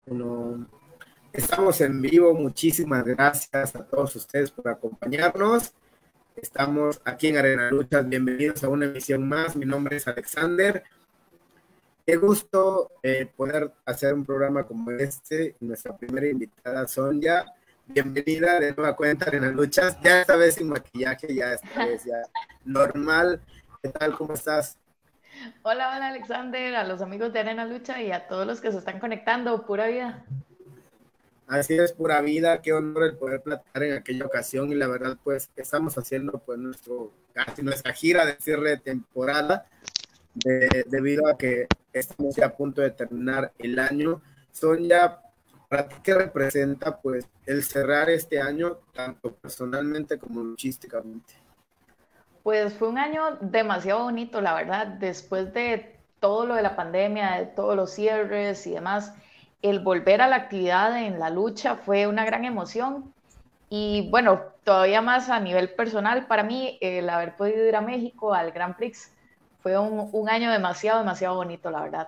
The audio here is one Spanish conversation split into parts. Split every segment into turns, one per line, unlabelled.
Uno, estamos en vivo, muchísimas gracias a todos ustedes por acompañarnos. Estamos aquí en Arena Luchas, bienvenidos a una emisión más. Mi nombre es Alexander. Qué gusto poder hacer un programa como este. Nuestra primera invitada, Sonia. Bienvenida de nueva cuenta a Arena Luchas. Ya esta vez sin maquillaje, ya esta vez ya normal. ¿Qué tal? ¿Cómo estás?
Hola, hola Alexander, a los amigos de Arena Lucha y a todos los que se están conectando, pura vida.
Así es, pura vida, qué honor el poder platicar en aquella ocasión y la verdad pues estamos haciendo pues casi nuestra gira de cierre de temporada debido a que estamos ya a punto de terminar el año. Son ya, ¿para ti qué representa pues el cerrar este año tanto personalmente como luchísticamente?
Pues fue un año demasiado bonito, la verdad, después de todo lo de la pandemia, de todos los cierres y demás, el volver a la actividad en la lucha fue una gran emoción y bueno, todavía más a nivel personal para mí, el haber podido ir a México al Grand Prix fue un año demasiado, demasiado bonito, la verdad.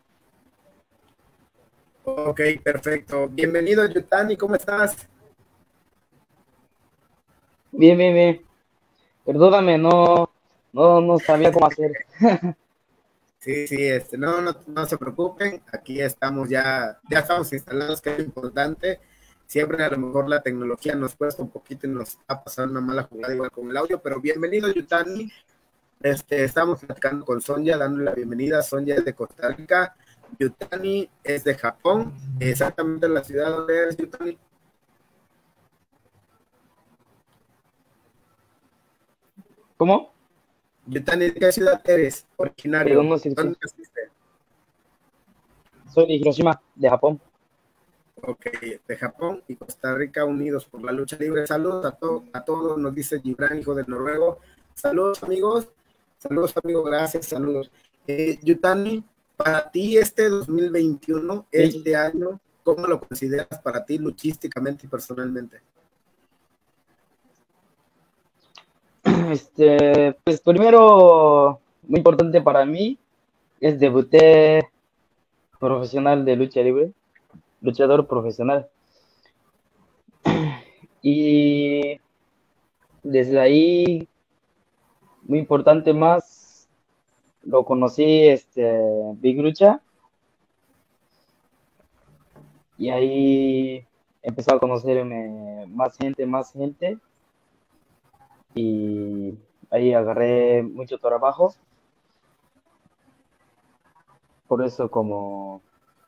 Ok, perfecto. Bienvenido, Yutani, ¿cómo estás?
Bien, bien, bien. Perdóname, no sabía cómo hacer.
Sí, sí, no se preocupen, aquí estamos ya estamos instalados, que es importante. Siempre a lo mejor la tecnología nos cuesta un poquito y nos ha pasado una mala jugada igual con el audio, pero bienvenido, Yutani. Estamos platicando con Sonia, dándole la bienvenida. Sonia es de Costa Rica, Yutani es de Japón, exactamente la ciudad donde es Yutani.
¿Cómo?
Yutani, ¿de qué ciudad eres
Perdón,
originario?
no sé
¿Dónde
qué.
naciste?
Soy de Hiroshima, de Japón.
Ok, de Japón y Costa Rica unidos por la lucha libre. Saludos a todos, nos dice Gibran, hijo del noruego. Saludos amigos, gracias, saludos. Yutani, para ti este 2021,
Sí.
este año, ¿cómo lo consideras para ti luchísticamente y personalmente?
Pues primero, muy importante para mí, es debuté profesional de lucha libre, luchador profesional. Y desde ahí, muy importante más, lo conocí, Big Lucha, y ahí empezó a conocerme más gente, y ahí agarré mucho trabajo. Por eso como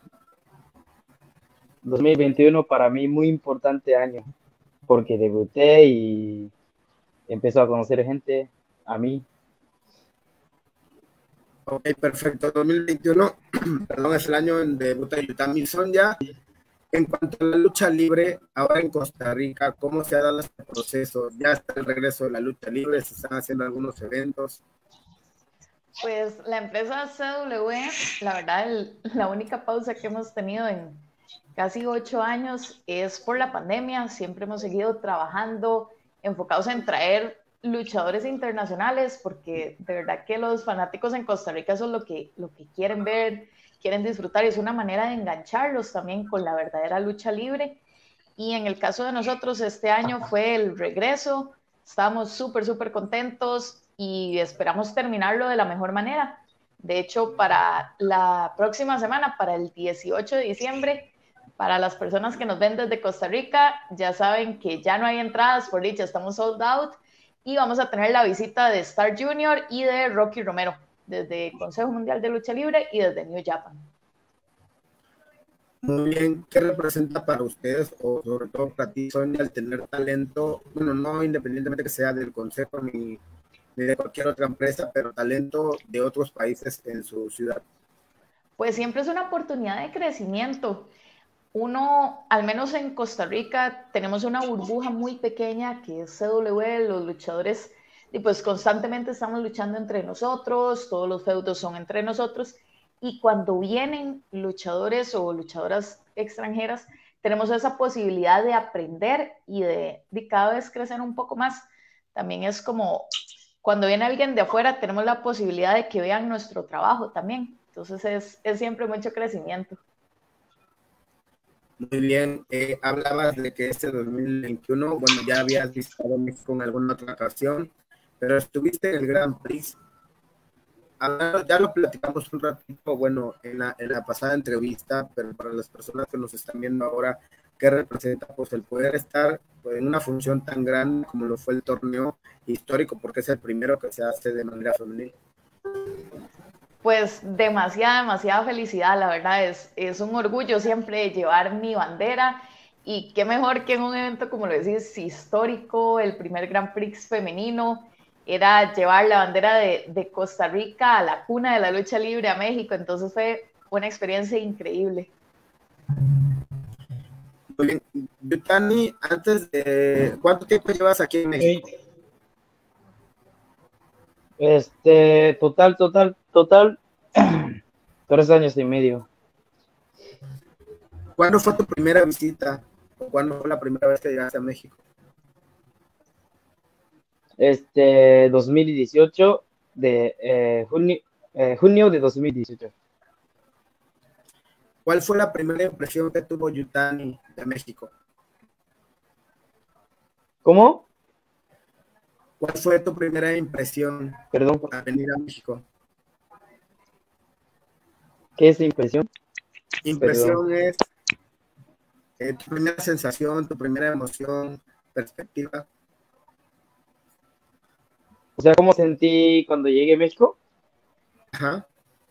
2021 para mí muy importante año, porque debuté y empezó a conocer gente a mí.
Ok, perfecto. 2021, perdón, es el año en debut de Yutani. Son ya, en cuanto a la lucha libre, ahora en Costa Rica, ¿cómo se ha dado este proceso? Ya está el regreso de la lucha libre, se están haciendo algunos eventos.
Pues la empresa CW, la verdad, la única pausa que hemos tenido en casi 8 años es por la pandemia. Siempre hemos seguido trabajando, enfocados en traer luchadores internacionales, porque de verdad que los fanáticos en Costa Rica eso es lo que quieren ver, quieren disfrutar, y es una manera de engancharlos también con la verdadera lucha libre. Y en el caso de nosotros, este año fue el regreso. Estábamos súper, súper contentos y esperamos terminarlo de la mejor manera. De hecho, para la próxima semana, para el 18 de diciembre, para las personas que nos ven desde Costa Rica, ya saben que ya no hay entradas, por dicha, estamos sold out. Y vamos a tener la visita de Star Junior y de Rocky Romero, desde Consejo Mundial de Lucha Libre y desde New Japan.
Muy bien, ¿qué representa para ustedes o sobre todo para ti, Sonia, el tener talento? Bueno, no independientemente que sea del consejo ni de cualquier otra empresa, pero talento de otros países en su ciudad.
Pues siempre es una oportunidad de crecimiento. Uno, al menos en Costa Rica, tenemos una burbuja muy pequeña que es CW, los luchadores, y pues constantemente estamos luchando entre nosotros, todos los feudos son entre nosotros, y cuando vienen luchadores o luchadoras extranjeras, tenemos esa posibilidad de aprender y de cada vez crecer un poco más. También es como cuando viene alguien de afuera, tenemos la posibilidad de que vean nuestro trabajo también. Entonces es siempre mucho crecimiento.
Muy bien, hablabas de que este 2021, bueno, ya habías visitado México en alguna otra ocasión, pero estuviste en el Grand Prix. Ya lo platicamos un ratito, bueno, en la pasada entrevista, pero para las personas que nos están viendo ahora, ¿qué representa? Pues el poder estar pues, en una función tan grande como lo fue el torneo histórico, porque es el primero que se hace de manera femenil.
Pues demasiada felicidad, la verdad, es un orgullo siempre llevar mi bandera y qué mejor que en un evento, como lo decís, histórico, el primer Grand Prix femenino, era llevar la bandera de Costa Rica a la cuna de la lucha libre a México, entonces fue una experiencia increíble.
Muy bien, Yutani, ¿cuánto tiempo llevas aquí en México?
Total, 3 años y medio.
¿Cuándo fue tu primera visita? ¿O cuándo fue la primera vez que llegaste a México?
2018, junio de 2018.
¿Cuál fue la primera impresión que tuvo Yutani de México?
¿Cómo?
¿Cuál fue tu primera impresión
Perdón,
al venir a México?
¿qué es impresión?
Impresión
Perdón.
es tu primera sensación, tu primera emoción, perspectiva.
O sea, ¿cómo sentí cuando llegué a México?
Ajá.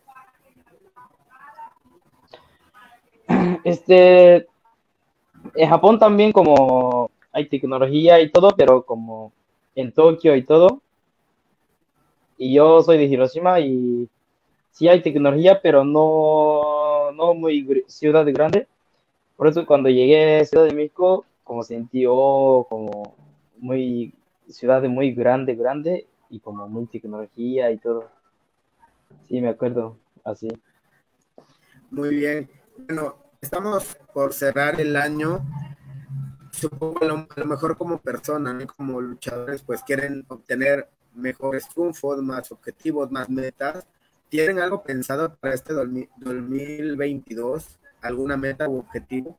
En Japón también como hay tecnología y todo, pero como en Tokio y todo. Y yo soy de Hiroshima y sí hay tecnología, pero no muy ciudad grande. Por eso cuando llegué a Ciudad de México, como sentí, como muy ciudad muy grande y como muy tecnología y todo. Sí, me acuerdo, así.
Muy bien. Bueno, estamos por cerrar el año. Supongo a lo mejor como persona, ¿no? Como luchadores, pues quieren obtener mejores triunfos, más objetivos, más metas. ¿Tienen algo pensado para este 2022? ¿Alguna meta u objetivo?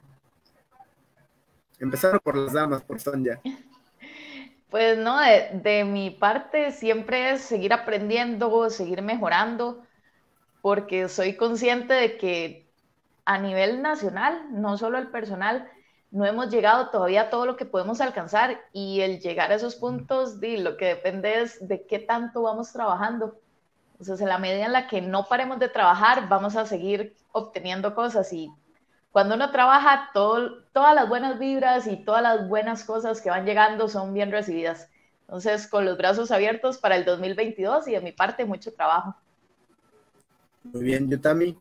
Empezaron por las damas, por Sonja.
Pues no, de mi parte siempre es seguir aprendiendo, seguir mejorando, porque soy consciente de que a nivel nacional, no solo el personal, no hemos llegado todavía a todo lo que podemos alcanzar y el llegar a esos puntos, lo que depende es de qué tanto vamos trabajando. Entonces, en la medida en la que no paremos de trabajar, vamos a seguir obteniendo cosas y cuando uno trabaja, todas las buenas vibras y todas las buenas cosas que van llegando son bien recibidas. Entonces, con los brazos abiertos para el 2022 y de mi parte, mucho trabajo.
Muy bien, Yutami.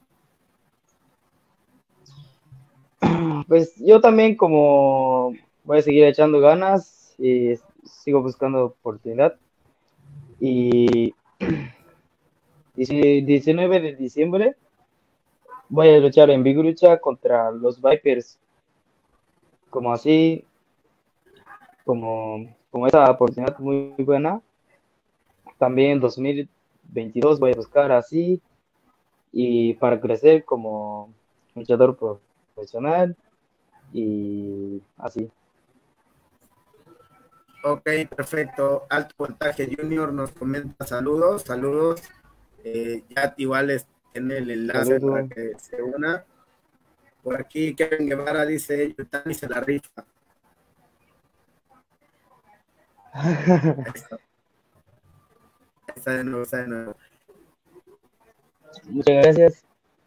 Pues yo también como voy a seguir echando ganas y sigo buscando oportunidad. Y 19 de diciembre voy a luchar en Big Lucha contra los Vipers. Como así, como esa oportunidad muy buena. También en 2022 voy a buscar así y para crecer como luchador profesional y así.
Ok, perfecto. Alto Voltaje Junior nos comenta saludos. Ya igual tiene el enlace
Saludos.
para que se una. Por aquí Kevin Guevara dice, Yutani se la rifa. Está de nuevo.
Muchas gracias.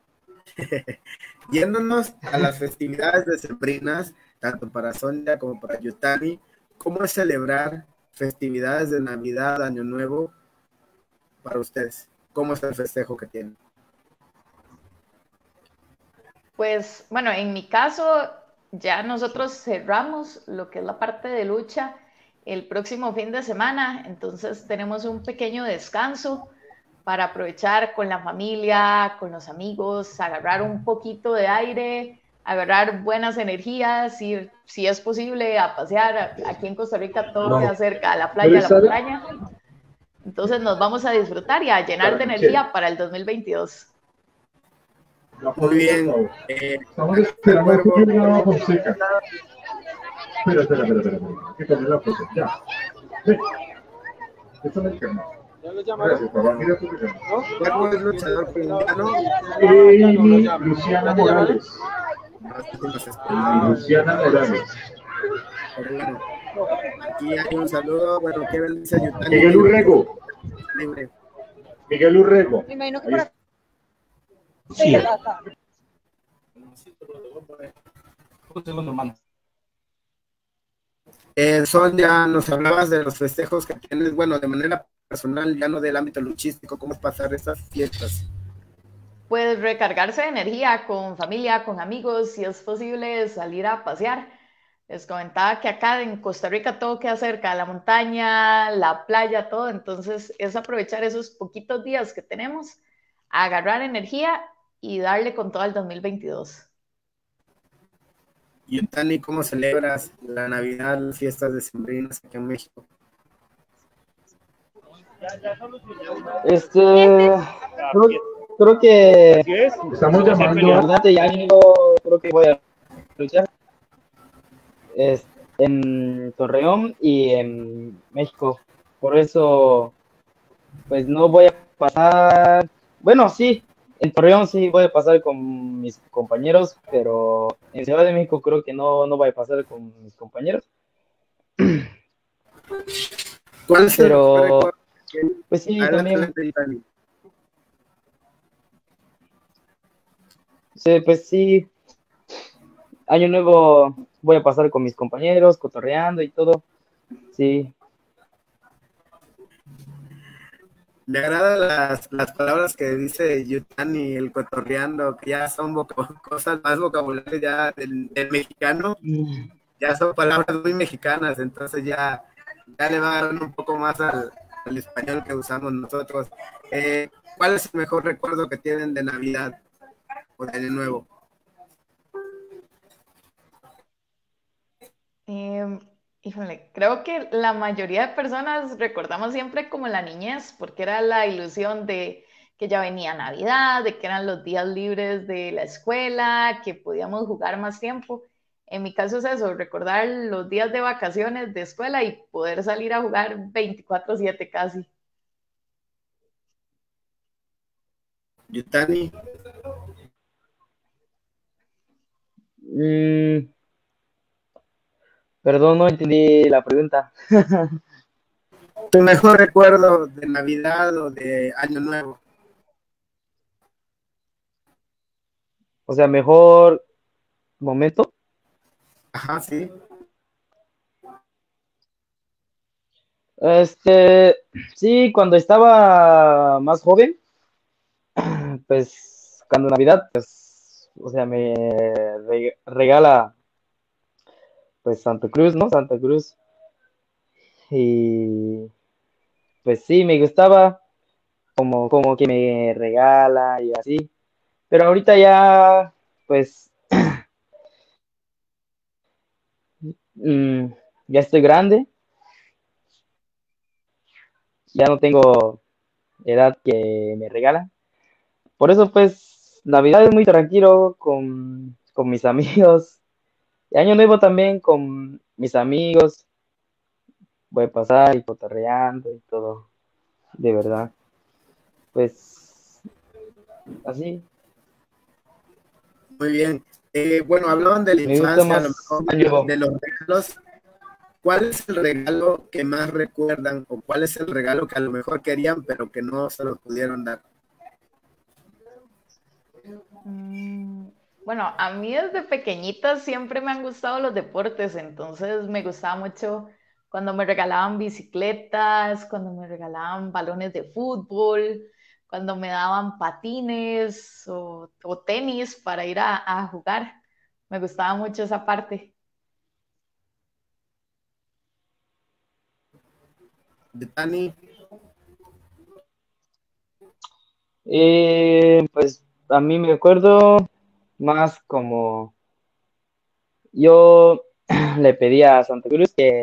Yéndonos a las festividades decembrinas, tanto para Sonja como para Yutani, ¿cómo es celebrar festividades de Navidad, Año Nuevo para ustedes? ¿Cómo es el festejo que tienen?
Pues bueno, en mi caso, ya nosotros cerramos lo que es la parte de lucha el próximo fin de semana, entonces tenemos un pequeño descanso para aprovechar con la familia, con los amigos, agarrar un poquito de aire, agarrar buenas energías, ir, si es posible, a pasear. Aquí en Costa Rica todo queda cerca, a la playa, a la montaña. Entonces nos vamos a disfrutar y a llenar de energía para el 2022.
Muy bien.
Estamos esperando a Julio Nava Fonseca. Espera. Hay que poner la foto. Ya. Ven. Esto me encanta. Gracias, papá. Mira tu regalo.
Cuervo es luchador colombiano.
Luciana Morales. Luciana Morales.
Pero bueno, aquí hay un saludo. Bueno, ¿qué bendice Yutani?
Miguel Urrego.
Libre.
Miguel Urrego.
Me imagino que para...
Sí.
Son, ya nos hablabas de los festejos que tienes, bueno, de manera personal, ya no del ámbito luchístico, cómo es pasar estas fiestas.
Pues recargarse de energía con familia, con amigos, si es posible salir a pasear. Les comentaba que acá en Costa Rica todo queda cerca, la montaña, la playa, todo, entonces es aprovechar esos poquitos días que tenemos, agarrar energía y darle con todo el 2022.
Y Tani, ¿cómo celebras la Navidad, las fiestas decembrinas aquí en México?
Creo que
Estamos llamando.
ya no creo que voy a luchar en Torreón y en México. Por eso, pues no voy a pasar. Bueno, sí, en Torreón sí voy a pasar con mis compañeros, pero en Ciudad de México creo que no voy a pasar con mis compañeros.
¿Cuál es el mejor recuerdo?
Pues sí,
Adelante,
también. Sí, pues sí, Año Nuevo voy a pasar con mis compañeros, cotorreando y todo. Sí.
Me agradan las palabras que dice Yutani, el cotorreando, que ya son cosas más vocabulario ya del mexicano, ya son palabras muy mexicanas, entonces ya le va a dar un poco más al español que usamos nosotros. ¿Cuál es el mejor recuerdo que tienen de Navidad o de Año Nuevo?
Híjole, creo que la mayoría de personas recordamos siempre como la niñez, porque era la ilusión de que ya venía Navidad, de que eran los días libres de la escuela, que podíamos jugar más tiempo. En mi caso es eso, recordar los días de vacaciones de escuela y poder salir a jugar 24/7 casi.
Yutani.
Perdón, no entendí la pregunta.
¿Tu mejor recuerdo de Navidad o de Año Nuevo?
O sea, mejor momento.
Ajá, sí.
Sí, cuando estaba más joven, pues cuando Navidad, pues, o sea, me regala, pues Santa Cruz, ¿no? Santa Cruz. Y pues sí, me gustaba como que me regala y así. Pero ahorita ya, pues, ya estoy grande, ya no tengo edad que me regala. Por eso, pues, Navidad es muy tranquilo con mis amigos. Y Año Nuevo también con mis amigos. Voy a pasar y cotorreando y todo, de verdad. Pues, así.
Muy bien. Bueno, hablaban de la
Me gusta
infancia, a lo
más
mejor
Año Nuevo.
de los regalos. ¿Cuál es el regalo que más recuerdan o cuál es el regalo que a lo mejor querían pero que no se los pudieron dar?
Bueno, a mí desde pequeñita siempre me han gustado los deportes, entonces me gustaba mucho cuando me regalaban bicicletas, cuando me regalaban balones de fútbol, cuando me daban patines o tenis para ir a jugar. Me gustaba mucho esa parte.
De Tani.
Pues a mí me acuerdo más como yo le pedí a Santa Cruz que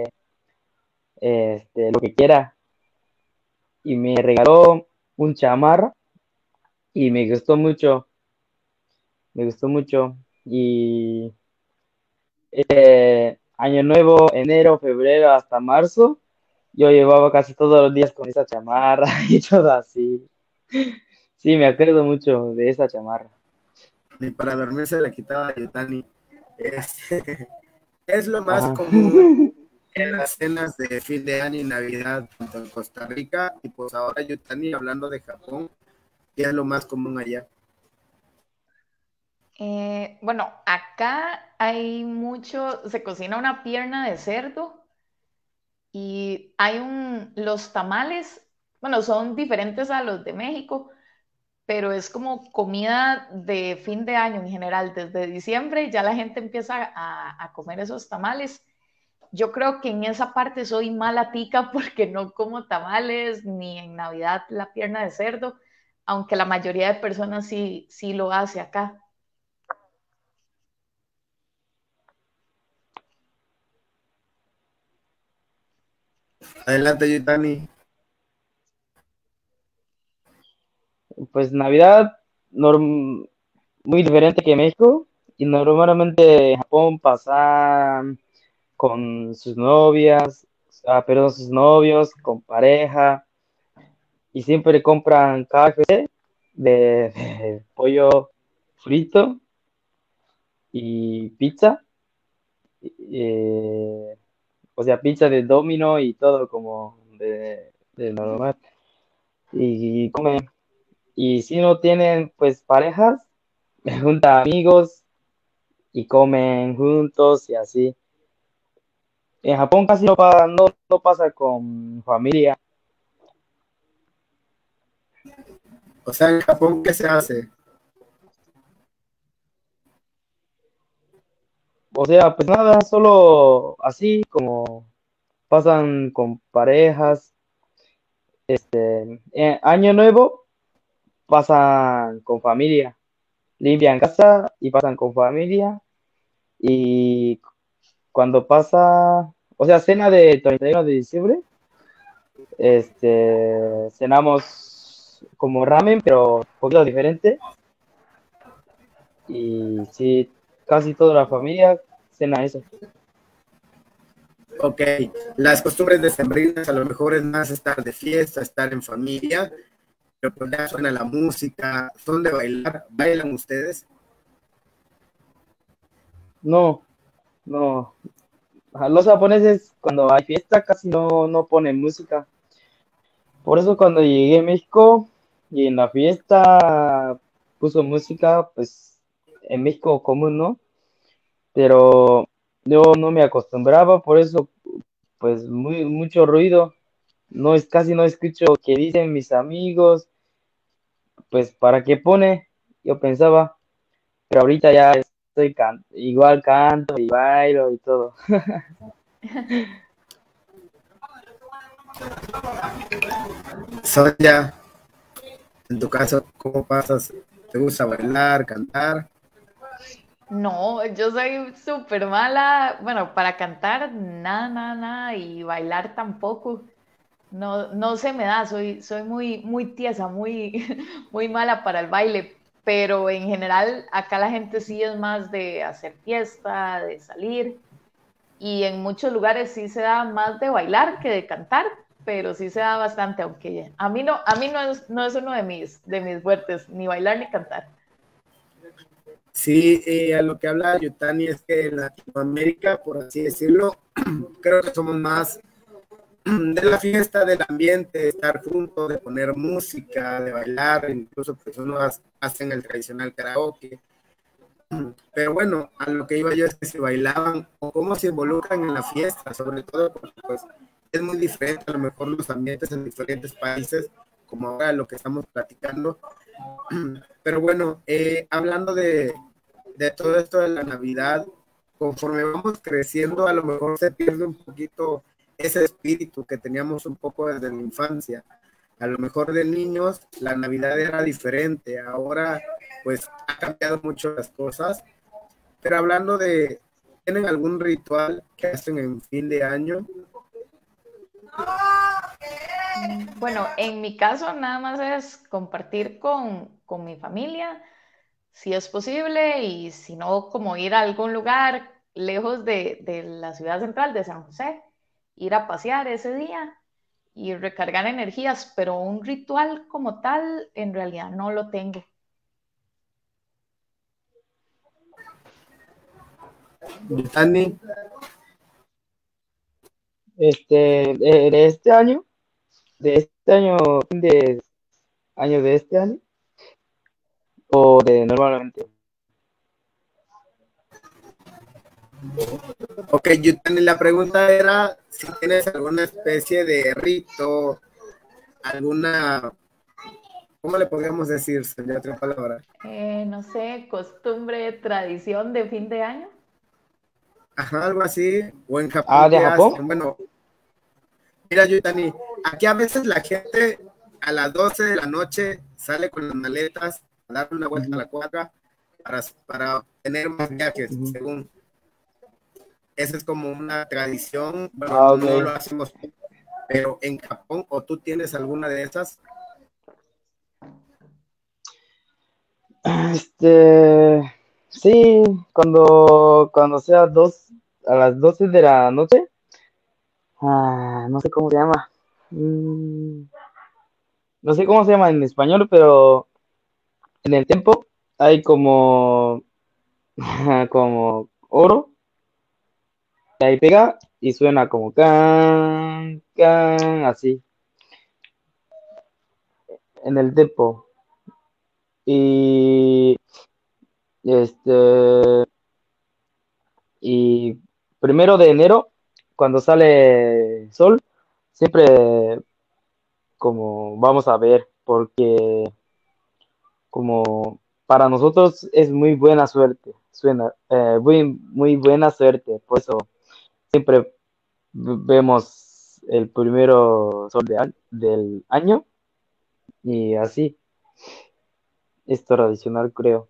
lo que quiera y me regaló un chamarra y me gustó mucho me gustó mucho. Y Año Nuevo, enero, febrero hasta marzo, yo llevaba casi todos los días con esa chamarra y todo así. Sí, me acuerdo mucho de esa chamarra.
Ni para dormir se la quitaba a Yutani. Es, es lo más
Ajá.
común en las cenas de fin de año y Navidad, tanto en Costa Rica y pues ahora Yutani, hablando de Japón, ¿qué es lo más común allá?
Bueno, acá hay mucho, se cocina una pierna de cerdo y los tamales, bueno, son diferentes a los de México, pero es como comida de fin de año en general. Desde diciembre ya la gente empieza a comer esos tamales. Yo creo que en esa parte soy mala tica porque no como tamales ni en Navidad la pierna de cerdo, aunque la mayoría de personas sí lo hace acá.
Adelante, Yutani.
Pues Navidad muy diferente que México y normalmente en Japón pasan con sus novias, perdón, sus novios, con pareja y siempre compran KFC de pollo frito y pizza, eh, o sea, pizza de Domino y todo como de normal y comen. Y si no tienen pues parejas, juntan amigos y comen juntos y así. En Japón casi no pasa con familia.
O sea, en Japón, ¿qué se hace?
O sea, pues nada, solo así como pasan con parejas. Año Nuevo pasan con familia. Limpian casa y pasan con familia. Y cuando pasa, o sea, cena de 31 de diciembre, cenamos como ramen, pero un poquito diferente. Y sí, casi toda la familia cena eso.
Ok, las costumbres decembrinas a lo mejor es más estar de fiesta, estar en familia, pero pues ya suena la música, son de bailar, ¿bailan ustedes?
No, no. Los japoneses cuando hay fiesta casi no ponen música. Por eso cuando llegué a México y en la fiesta puso música, pues en México común, ¿no? Pero yo no me acostumbraba, por eso pues mucho ruido. Casi no escucho qué dicen mis amigos, pues para qué pone, yo pensaba, pero ahorita ya igual canto y bailo y todo.
Sonia, en tu caso, ¿cómo pasas? ¿Te gusta bailar, cantar?
No, yo soy súper mala, bueno, para cantar nada, nada, nada y bailar tampoco. No, no se me da, soy muy tiesa, muy mala para el baile, pero en general acá la gente sí es más de hacer fiesta, de salir, y en muchos lugares sí se da más de bailar que de cantar, pero sí se da bastante, aunque a mí no es uno de mis fuertes, ni bailar ni cantar.
Sí, a lo que habla Yutani es que en Latinoamérica, por así decirlo, creo que somos más de la fiesta, del ambiente, de estar juntos, de poner música, de bailar, incluso personas hacen el tradicional karaoke. Pero bueno, a lo que iba yo es que si bailaban o cómo se involucran en la fiesta, sobre todo porque pues es muy diferente a lo mejor los ambientes en diferentes países, como ahora lo que estamos platicando. Pero bueno, hablando de todo esto de la Navidad, conforme vamos creciendo, a lo mejor se pierde un poquito ese espíritu que teníamos un poco desde la infancia. A lo mejor de niños la Navidad era diferente, ahora pues ha cambiado mucho las cosas, pero hablando de, ¿tienen algún ritual que hacen en fin de año?
Bueno, en mi caso nada más es compartir con mi familia, si es posible, y si no, como ir a algún lugar lejos de la ciudad central de San José, ir a pasear ese día y recargar energías, pero un ritual como tal, en realidad no lo tengo.
Dani.
De este año, fin de año de este año, o de normalmente.
Ok, Yutani, la pregunta era si tienes alguna especie de rito, alguna, ¿cómo le podríamos decir, señor, otra palabra?
No sé, costumbre, tradición de fin de año.
Ajá, algo así, o en Japón.
¿De Japón?
Bueno, mira, Yutani, aquí a veces la gente a las 12 de la noche sale con las maletas a dar una vuelta a la cuadra para tener más viajes, según. Esa es como una tradición, bueno,
Okay.
No lo hacemos, pero en Japón, ¿o tú tienes alguna de esas?
Sí, cuando sea a las 12 de la noche, no sé cómo se llama, no sé cómo se llama en español, pero en el tempo hay como oro, y ahí pega y suena como can, can, así, en el tempo. Y y 1 de enero, cuando sale sol, siempre como vamos a ver, porque como para nosotros es muy buena suerte, muy buena suerte, por eso siempre vemos el primero sol del año, y así es tradicional, creo.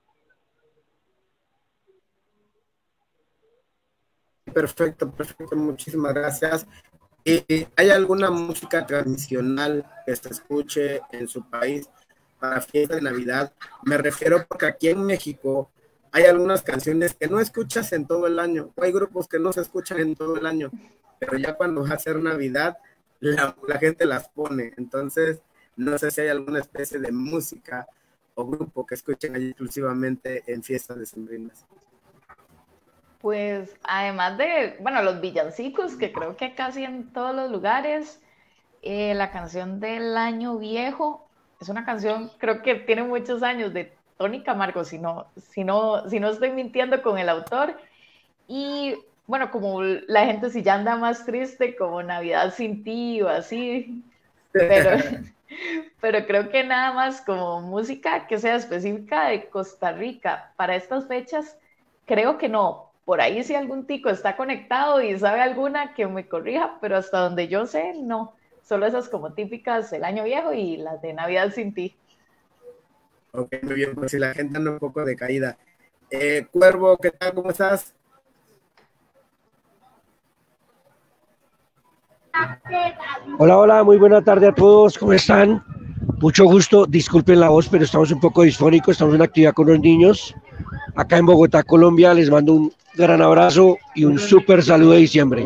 Perfecto, muchísimas gracias. ¿Hay alguna música tradicional que se escuche en su país para fiesta de Navidad? Me refiero porque aquí en México hay algunas canciones que no escuchas en todo el año, hay grupos que no se escuchan en todo el año, pero ya cuando va a ser Navidad, la gente las pone. Entonces, no sé si hay alguna especie de música o grupo que escuchen allí exclusivamente en fiestas decembrinas.
Pues además de, bueno, los villancicos, que creo que casi en todos los lugares, la canción del Año Viejo es una canción, creo que tiene muchos años, de Tony Camargo, si no estoy mintiendo con el autor. Y bueno, como la gente si ya anda más triste, como Navidad sin ti o así, pero creo que nada más como música que sea específica de Costa Rica para estas fechas, creo que no. Por ahí si algún tico está conectado y sabe alguna, que me corrija, pero hasta donde yo sé, no. Solo esas como típicas del Año Viejo y las de Navidad sin ti.
Ok, muy bien, pues si la gente anda un poco decaída. Cuervo, ¿qué tal? ¿Cómo estás?
Hola, muy buena tarde a todos, ¿cómo están? Mucho gusto, disculpen la voz, pero estamos un poco disfónicos, estamos en actividad con los niños, acá en Bogotá, Colombia. Les mando un gran abrazo y un súper saludo de diciembre.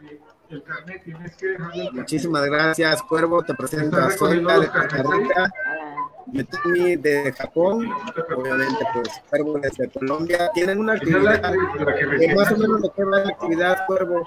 Muchísimas gracias, Cuervo, te presento a Zoila de Costa Rica, Yutani de Japón, obviamente pues Cuervo desde Colombia. Tienen una actividad, más o menos lo que va la actividad, Cuervo.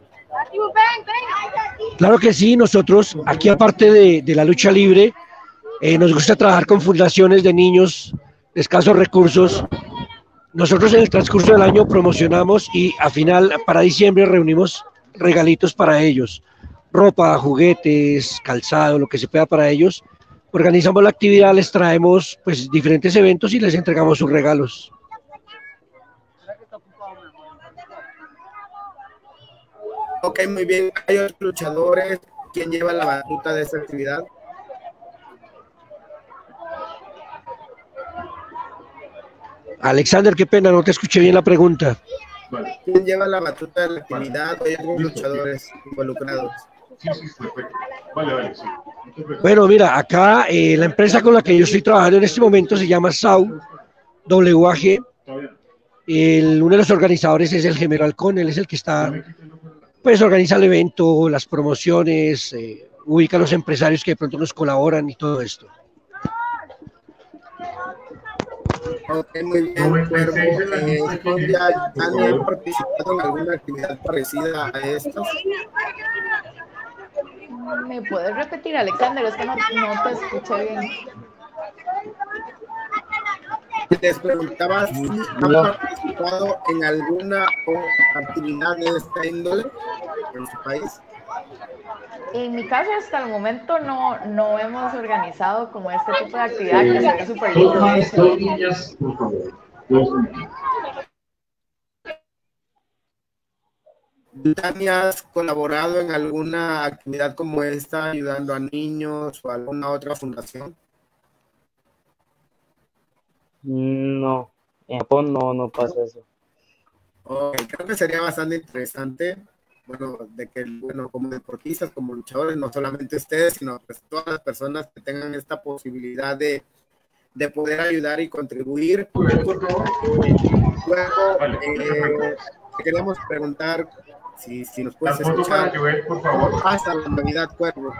Claro que sí, nosotros aquí aparte de la lucha libre, nos gusta trabajar con fundaciones de niños de escasos recursos. Nosotros en el transcurso del año promocionamos y a final, para diciembre, reunimos regalitos para ellos, ropa, juguetes, calzado, lo que se pueda para ellos. Organizamos la actividad, les traemos pues diferentes eventos y les entregamos sus regalos.
Ok, muy bien. ¿Hay otros luchadores? ¿Quién lleva la batuta de esta actividad?
Alexander, qué pena, no te escuché bien la pregunta.
¿Quién lleva la batuta de la actividad? ¿Hay algunos luchadores involucrados?
Sí, perfecto. Vale, sí.
Bueno, mira, acá la empresa con la que yo estoy trabajando en este momento se llama SAU, WAG. Uno de los organizadores es el Gemelo Halcón, él es el que está, pues organiza el evento, las promociones, ubica a los empresarios que de pronto nos colaboran y todo esto.
Ok, muy bien, Cuervo. Sonia, ¿han participado en alguna actividad parecida a estas?
¿Me puedes repetir, Alexander? Es que no te escuché bien.
Les preguntaba si han participado en alguna actividad de esta índole en su país.
En mi caso, hasta el momento no hemos organizado como este tipo de actividad que se ve súper lindo.
Dos niñas, por favor. Dos niñas.
¿Tania, has colaborado en alguna actividad como esta, ayudando a niños o alguna otra fundación?
No, en Japón no pasa eso.
Okay, creo que sería bastante interesante, bueno, de que, bueno, como deportistas, como luchadores, no solamente ustedes, sino pues todas las personas que tengan esta posibilidad de poder ayudar y contribuir. Luego, queríamos preguntar si nos puedes escuchar. ¿Cómo pasa la Navidad, Cuervo?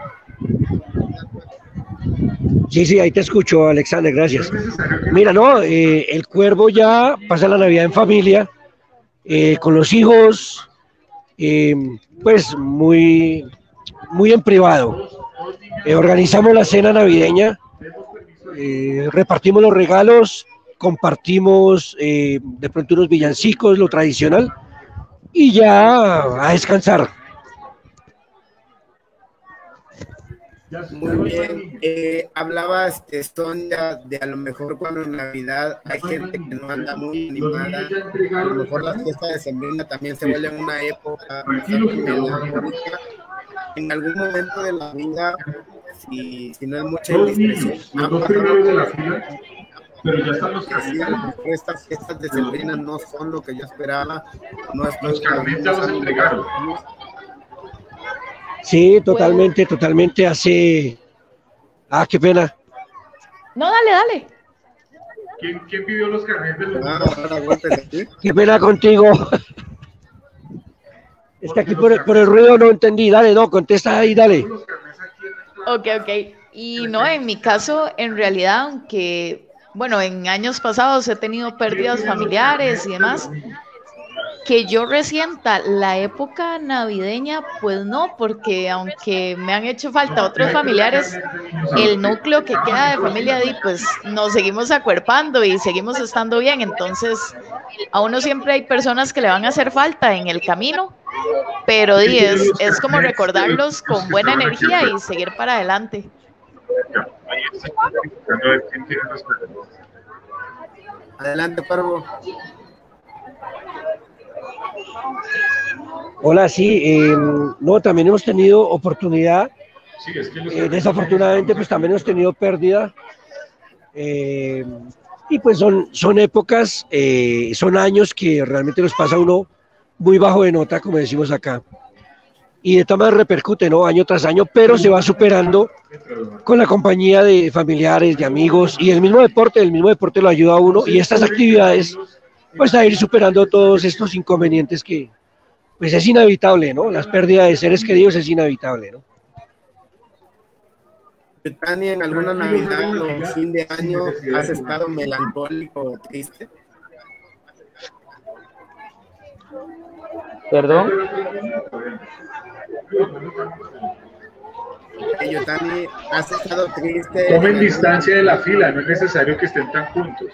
Sí, ahí te escucho, Alexander, gracias. Mira, no, el Cuervo ya pasa la Navidad en familia, con los hijos, pues muy en privado. Organizamos la cena navideña, repartimos los regalos, compartimos de pronto unos villancicos, lo tradicional, y ya a descansar.
Muy bien, hablabas, Sonia, de a lo mejor cuando en Navidad hay gente que no anda muy animada, a lo mejor la fiesta de Sembrina también se vuelve una época melancólica. En algún momento de la vida, si no es mucha indiscreción,
los dos primeros de la fila, pero ya están los carnetas.
Estas fiestas de Sembrina no son lo que yo esperaba. No es
los carnetas ya los entregaron.
Sí, totalmente, hace... Ah, qué pena.
No, dale.
¿Quién pidió los carnetes?
Qué pena contigo. Es que aquí por el ruido no entendí. Dale, no, contesta ahí, dale.
Ok. Y no, en mi caso, en realidad, aunque, bueno, en años pasados he tenido pérdidas familiares y demás, que yo resienta la época navideña, pues no, porque aunque me han hecho falta otros familiares, el núcleo que queda de familia, pues nos seguimos acuerpando y seguimos estando bien. Entonces, a uno siempre hay personas que le van a hacer falta en el camino, pero es como recordarlos con buena energía y seguir para adelante.
Adelante, Cuervo.
Hola, sí, no, también hemos tenido oportunidad, desafortunadamente pues también hemos tenido pérdida, y pues son épocas, son años que realmente los pasa uno muy bajo de nota, como decimos acá, y de todas maneras repercute, ¿no? Año tras año, pero se va superando con la compañía de familiares, de amigos, y el mismo deporte lo ayuda a uno, y estas actividades pues a ir superando todos estos inconvenientes que pues es inevitable, ¿no? Las pérdidas de seres queridos es inevitable, ¿no?
Tania, ¿en alguna Navidad o fin de año has estado melancólico o triste?
¿Perdón?
Tania, ¿has estado triste?
Tomen distancia de la fila, no es necesario que estén tan juntos.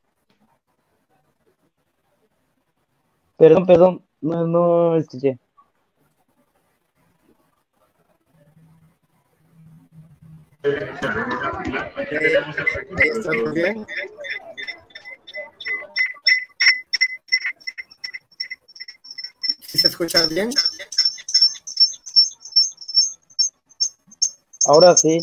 Perdón, no escuché.
¿Estás bien? ¿Sí se escucha bien?
Ahora sí.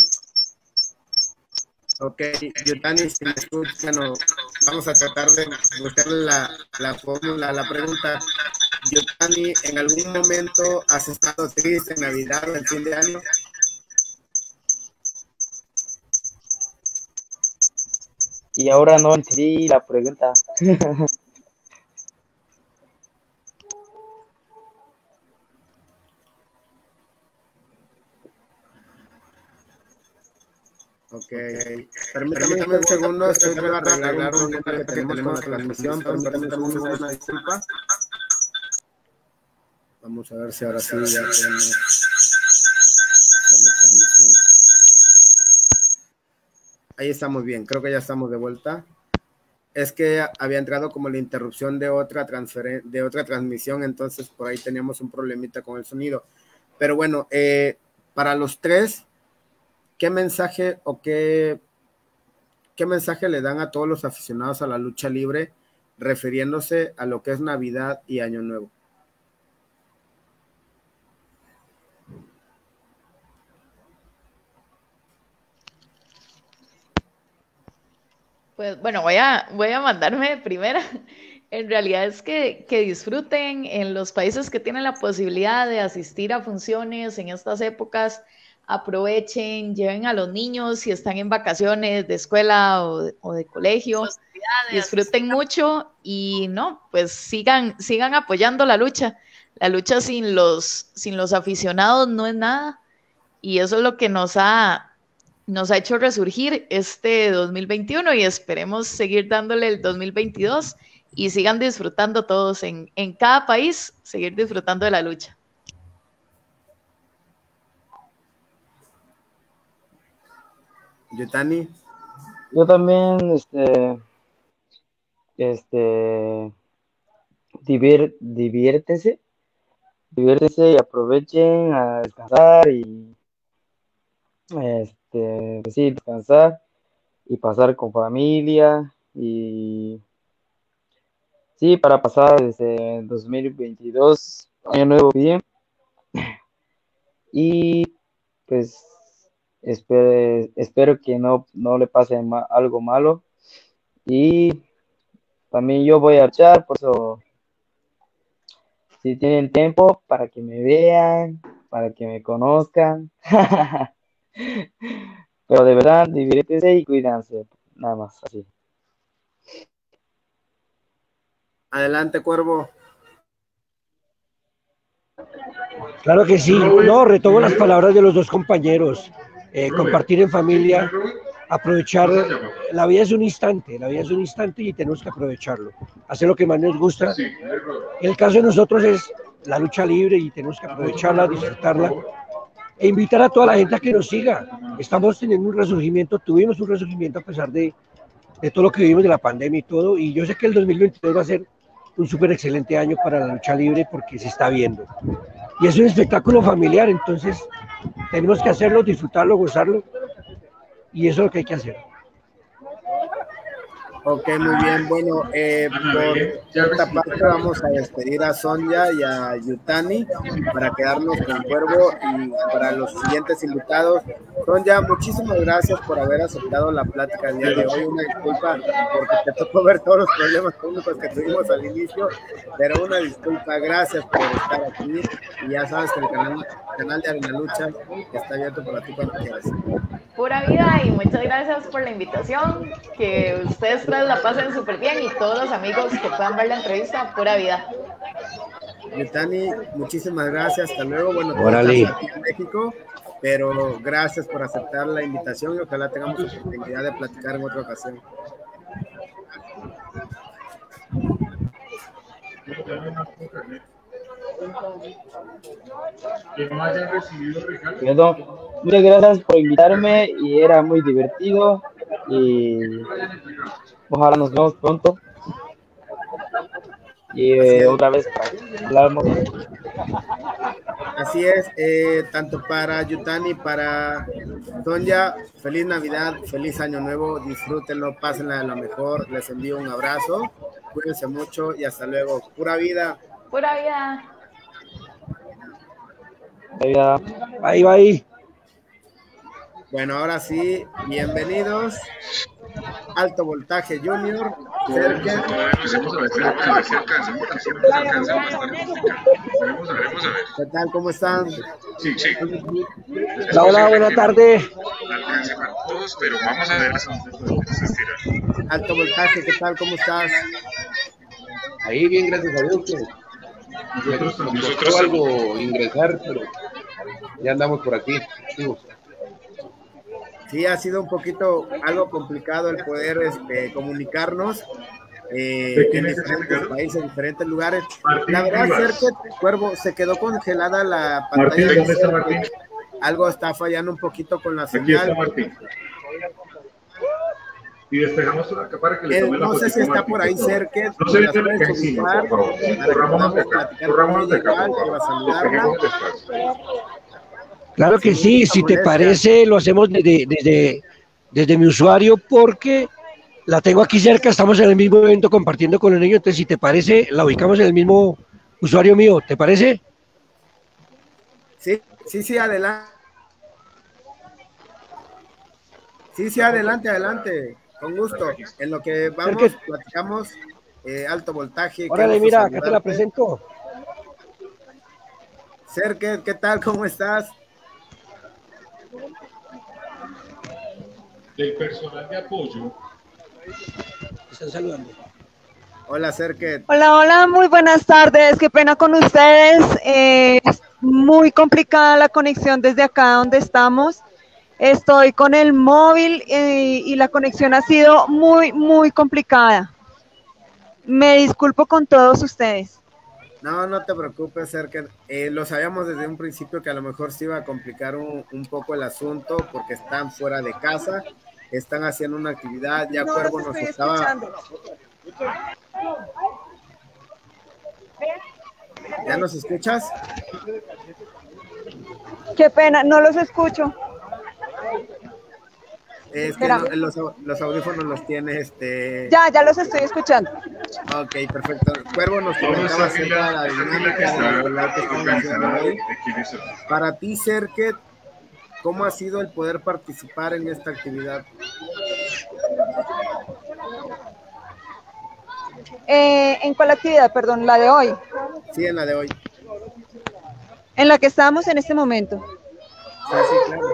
Ok, Yutani, si me escuchan, vamos a tratar de buscar la fórmula, la pregunta. Yutani, ¿en algún momento has estado triste en Navidad o en fin de año?
Y ahora no entendí la pregunta.
Ok, permítame un segundo, estoy tratando de arreglar un problema que tenemos con la transmisión, permítame un segundo, una disculpa. Vamos a ver si ahora sí ya podemos hacer la transmisión. Ahí estamos bien, creo que ya estamos de vuelta. Es que había entrado como la interrupción de otra transmisión, entonces por ahí teníamos un problemita con el sonido. Pero bueno, para los tres, ¿qué mensaje o qué mensaje le dan a todos los aficionados a la lucha libre refiriéndose a lo que es Navidad y Año Nuevo?
Pues bueno, voy a mandarme de primera. En realidad es que disfruten en los países que tienen la posibilidad de asistir a funciones en estas épocas. Aprovechen, lleven a los niños si están en vacaciones de escuela o de colegio. Disfruten mucho y no, pues sigan apoyando la lucha. La lucha sin los aficionados no es nada. Y eso es lo que nos ha hecho resurgir este 2021 y esperemos seguir dándole el 2022 y sigan disfrutando todos en cada país, seguir disfrutando de la lucha.
Yutani.
Yo también, diviértese y aprovechen a descansar y pues sí, descansar y pasar con familia y sí, para pasar desde 2022 año nuevo bien y pues espero que no le pase algo malo y también yo voy a echar, por eso si tienen tiempo para que me vean, para que me conozcan. Pero de verdad, diviértese y cuídense, nada más así.
Adelante, Cuervo.
Claro que sí. No, retomo las palabras de los dos compañeros. Compartir en familia, aprovechar. La vida es un instante y tenemos que aprovecharlo. Hacer lo que más nos gusta. El caso de nosotros es la lucha libre y tenemos que aprovecharla, disfrutarla e invitar a toda la gente a que nos siga. Estamos teniendo tuvimos un resurgimiento a pesar de todo lo que vivimos de la pandemia y todo, y yo sé que el 2022 va a ser un súper excelente año para la lucha libre porque se está viendo. Y es un espectáculo familiar, entonces tenemos que hacerlo, disfrutarlo, gozarlo, y eso es lo que hay que hacer.
Ok, muy bien. Bueno, por esta parte vamos a despedir a Sonia y a Yutani para quedarnos con Cuervo y para los siguientes invitados. Sonia, muchísimas gracias por haber aceptado la plática el día de hoy. Una disculpa porque te tocó ver todos los problemas técnicos que tuvimos al inicio, pero una disculpa. Gracias por estar aquí y ya sabes que el canal de Arena Lucha está abierto para ti cuando quieras.
Pura vida y muchas gracias por la invitación, que ustedes tres la pasen súper bien y todos los amigos que puedan ver la entrevista, pura vida.
Yutani, muchísimas gracias, hasta luego. Bueno,
Órale.
Aquí en México, pero gracias por aceptar la invitación y ojalá tengamos la oportunidad de platicar en otra ocasión.
Muchas gracias por invitarme y era muy divertido y ojalá nos vemos pronto y otra vez para hablarnos.
Así es, tanto para Yutani, para Sonia, feliz Navidad, feliz Año Nuevo, disfrútenlo, pásenla de lo mejor, les envío un abrazo, cuídense mucho y hasta luego. Pura vida.
Pura vida.
Bye, bye.
Bueno, ahora sí, bienvenidos. Alto Voltaje Junior. Cerca. ¿Qué tal? ¿Cómo están?
Sí.
Hola, buena tarde.
Alcance para todos, pero vamos a ver.
Alto Voltaje, ¿qué tal? ¿Cómo estás?
Ahí bien, gracias a Dios. Nosotros algo ingresar, pero ya andamos por aquí.
Sí, ha sido un poquito algo complicado el poder comunicarnos en diferentes países, en diferentes lugares. La verdad, Serket, Cuervo, se quedó congelada la pantalla.
Martín, ¿dónde está Martín?
Algo está fallando un poquito con la señal.
Aquí está Martín. Y despejamos una para que le tome la
no sé si está por ahí cerca.
No se meten encima, por favor. Corramos de acá. Corramos de acá, por favor.
Claro que sí, si te parece, lo hacemos desde mi usuario porque la tengo aquí cerca, estamos en el mismo evento compartiendo con los niños, entonces si te parece, la ubicamos en el mismo usuario mío, ¿te parece?
Sí, adelante. Sí, adelante, con gusto. En lo que vamos, platicamos Alto Voltaje.
Órale, mira, acá te la presento.
Serket, ¿qué tal? ¿Cómo estás?
Del personal de apoyo.
Están saludando.
Hola, Serket.
Hola, muy buenas tardes. Qué pena con ustedes. Es muy complicada la conexión desde acá donde estamos. Estoy con el móvil y la conexión ha sido muy complicada. Me disculpo con todos ustedes.
No te preocupes, Serket. Lo sabíamos desde un principio que a lo mejor se iba a complicar un poco el asunto porque están fuera de casa, están haciendo una actividad. Ya
no
Cuervo nos estaba... Escuchando. ¿Ya nos escuchas?
Qué pena, no los escucho.
Es que los audífonos los tiene
Ya los estoy escuchando.
Ok, perfecto. Cuervo nos comentaba acerca de la dinámica que estamos haciendo hoy. Para ti, Serket, ¿cómo ha sido el poder participar en esta actividad?
¿En cuál actividad? Perdón, la de hoy.
Sí, en la de hoy.
En la que estamos en este momento.
Sí, claro.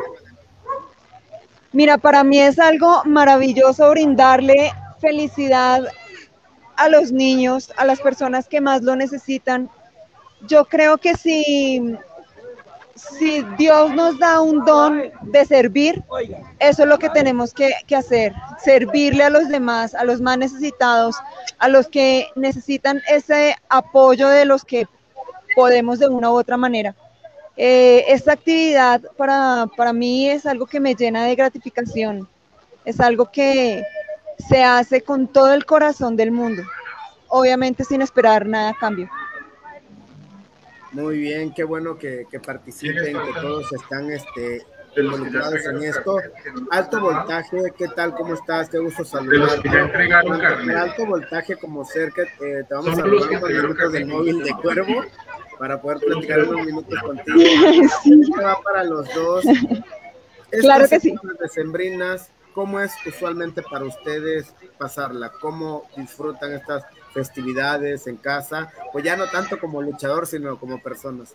Mira, para mí es algo maravilloso brindarle felicidad a los niños, a las personas que más lo necesitan. Yo creo que si Dios nos da un don de servir, eso es lo que tenemos que hacer, servirle a los demás, a los más necesitados, a los que necesitan ese apoyo de los que podemos de una u otra manera. Esta actividad para mí es algo que me llena de gratificación, es algo que se hace con todo el corazón del mundo, obviamente sin esperar nada a cambio.
Muy bien, qué bueno que participen, que todos están involucrados en esto. Alto Voltaje, ¿qué tal? ¿Cómo estás? Qué gusto saludarte. Alto Voltaje, como cerca, te vamos a robar unos minutos del móvil de Cuervo para poder platicar unos minutos contigo.
Sí.
Esto va para los dos.
Claro que sí.
Decembrinas, ¿cómo es usualmente para ustedes pasarla? ¿Cómo disfrutan estas festividades en casa? Pues ya no tanto como luchador, sino como personas.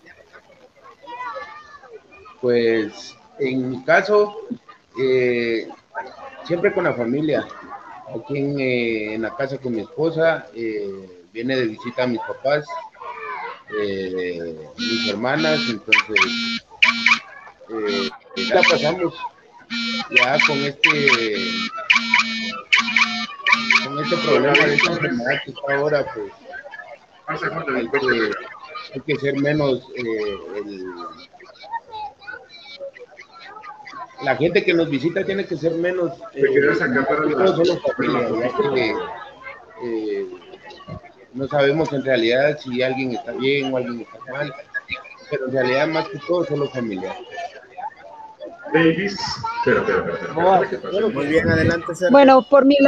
Pues en mi caso, siempre con la familia. Aquí en la casa con mi esposa, viene de visita a mis papás, mis hermanas, entonces la pasamos ya con este problema de esta enfermedad que está ahora, pues hay que ser menos la gente que nos visita tiene que ser menos todos somos familia, ya que no sabemos en realidad si alguien está bien o alguien está mal, pero en realidad más que todo solo familia.
Davis,
muy bien, adelante, Sergio.
Bueno, por mi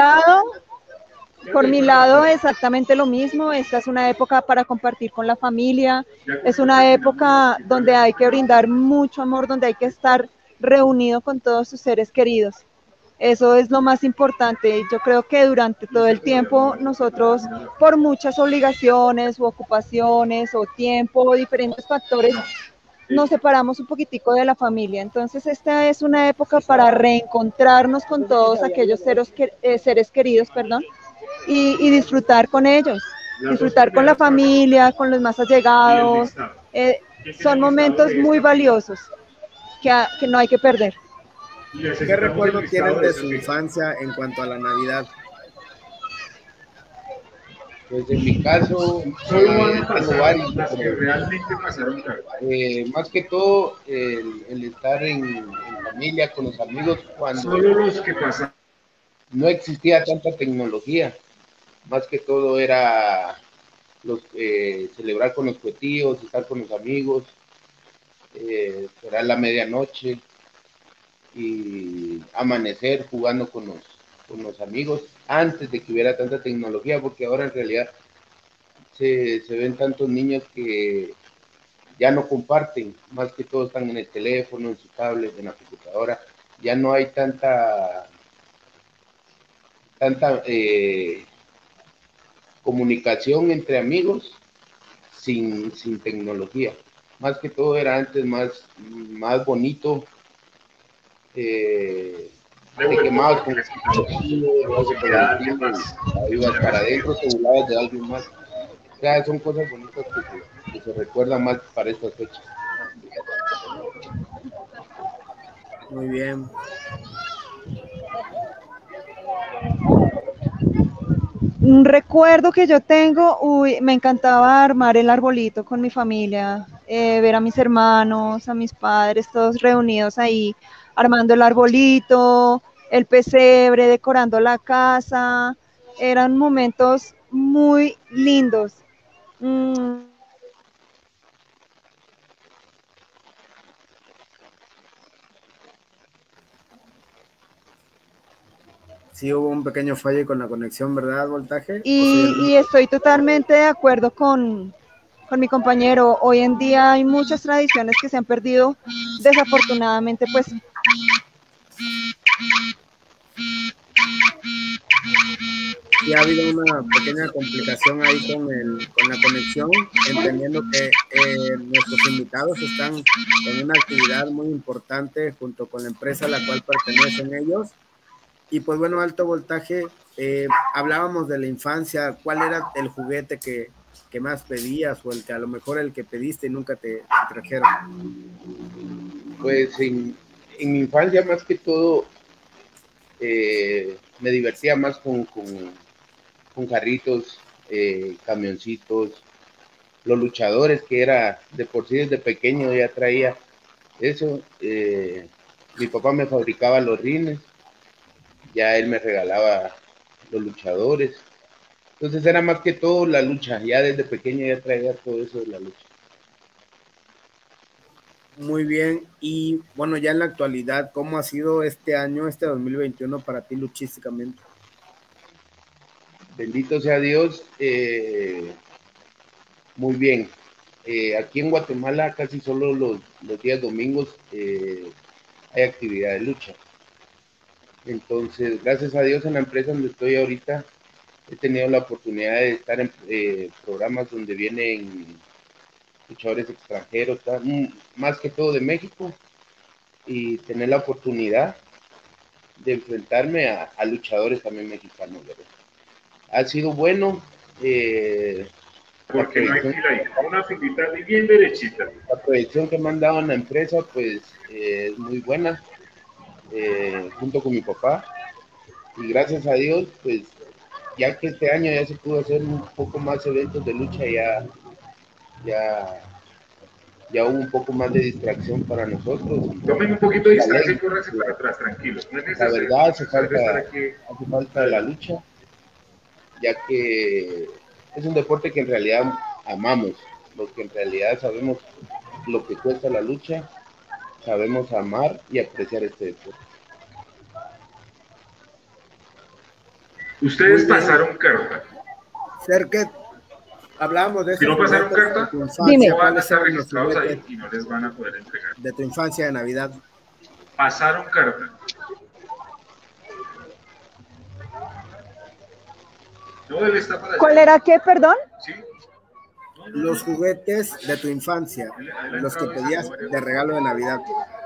lado exactamente lo mismo. Esta es una época para compartir con la familia, es una época donde hay que brindar mucho amor, donde hay que estar reunido con todos sus seres queridos. Eso es lo más importante. Yo creo que durante todo el tiempo nosotros, por muchas obligaciones u ocupaciones o tiempo o diferentes factores, nos separamos un poquitico de la familia. Entonces esta es una época para reencontrarnos con todos aquellos seres queridos, perdón, y disfrutar con ellos, disfrutar con la familia, con los más allegados. Son momentos muy valiosos que no hay que perder.
¿Qué recuerdo tienes de su infancia en cuanto a la Navidad?
Pues en mi caso, tengo varios. Más que todo, el estar en familia, con los amigos, cuando no existía tanta tecnología. Más que todo era celebrar con los tíos, estar con los amigos, esperar la medianoche y amanecer jugando con los amigos antes de que hubiera tanta tecnología, porque ahora en realidad se ven tantos niños que ya no comparten, más que todo están en el teléfono, en su tablet, en la computadora, ya no hay tanta comunicación entre amigos sin tecnología. Más que todo era antes más bonito. Te quemabas con ibas para adentro, te burlabas de alguien más. O sea, son cosas bonitas que se recuerdan más para estas fechas.
Muy bien.
Un recuerdo que yo tengo, me encantaba armar el arbolito con mi familia, ver a mis hermanos, a mis padres, todos reunidos ahí, armando el arbolito, el pesebre, decorando la casa. Eran momentos muy lindos.
Sí, hubo un pequeño fallo con la conexión, ¿verdad, Voltaje?
Y estoy totalmente de acuerdo con mi compañero. Hoy en día hay muchas tradiciones que se han perdido, desafortunadamente, pues.
Sí, ha habido una pequeña complicación ahí con la conexión, entendiendo que nuestros invitados están en una actividad muy importante junto con la empresa a la cual pertenecen ellos. Y pues bueno, Alto Voltaje, hablábamos de la infancia. ¿Cuál era el juguete que más pedías, o el que a lo mejor el que pediste y nunca te trajeron?
Pues en mi infancia, más que todo, me divertía más con carritos, camioncitos, los luchadores, que era de por sí desde pequeño ya traía eso. Mi papá me fabricaba los rines, ya él me regalaba los luchadores. Entonces era más que todo la lucha, ya desde pequeño ya traía todo eso de la lucha.
Muy bien, y bueno, ya en la actualidad, ¿cómo ha sido este año, este 2021 para ti luchísticamente?
Bendito sea Dios, muy bien. Aquí en Guatemala casi solo los días domingos hay actividad de lucha. Entonces, gracias a Dios, en la empresa donde estoy ahorita, he tenido la oportunidad de estar en programas donde vienen luchadores extranjeros, más que todo de México, y tener la oportunidad de enfrentarme a luchadores también mexicanos, ¿verdad? Ha sido bueno.
Porque no hay fila ahí, una filita bien derechita.
La proyección que me han dado en la empresa, pues, es muy buena, junto con mi papá. Y gracias a Dios, pues, ya que este año ya se pudo hacer un poco más eventos de lucha, ya hubo un poco más de distracción para nosotros.
Tomen un poquito de distancia y córranse para atrás, tranquilos. No es
la verdad, hace falta la lucha, ya que es un deporte que en realidad amamos, los que en realidad sabemos lo que cuesta la lucha, sabemos amar y apreciar este deporte.
Ustedes pasaron carta.
Serket, hablamos de eso.
Si no pasaron carta,
dime.
Van a estar registrados ahí y no les van a poder entregar.
De tu infancia de Navidad.
Pasaron carta. No, él está para allá.
¿Cuál era qué, perdón?
Sí. No,
los juguetes de tu infancia, los que pedías de regalo de Navidad.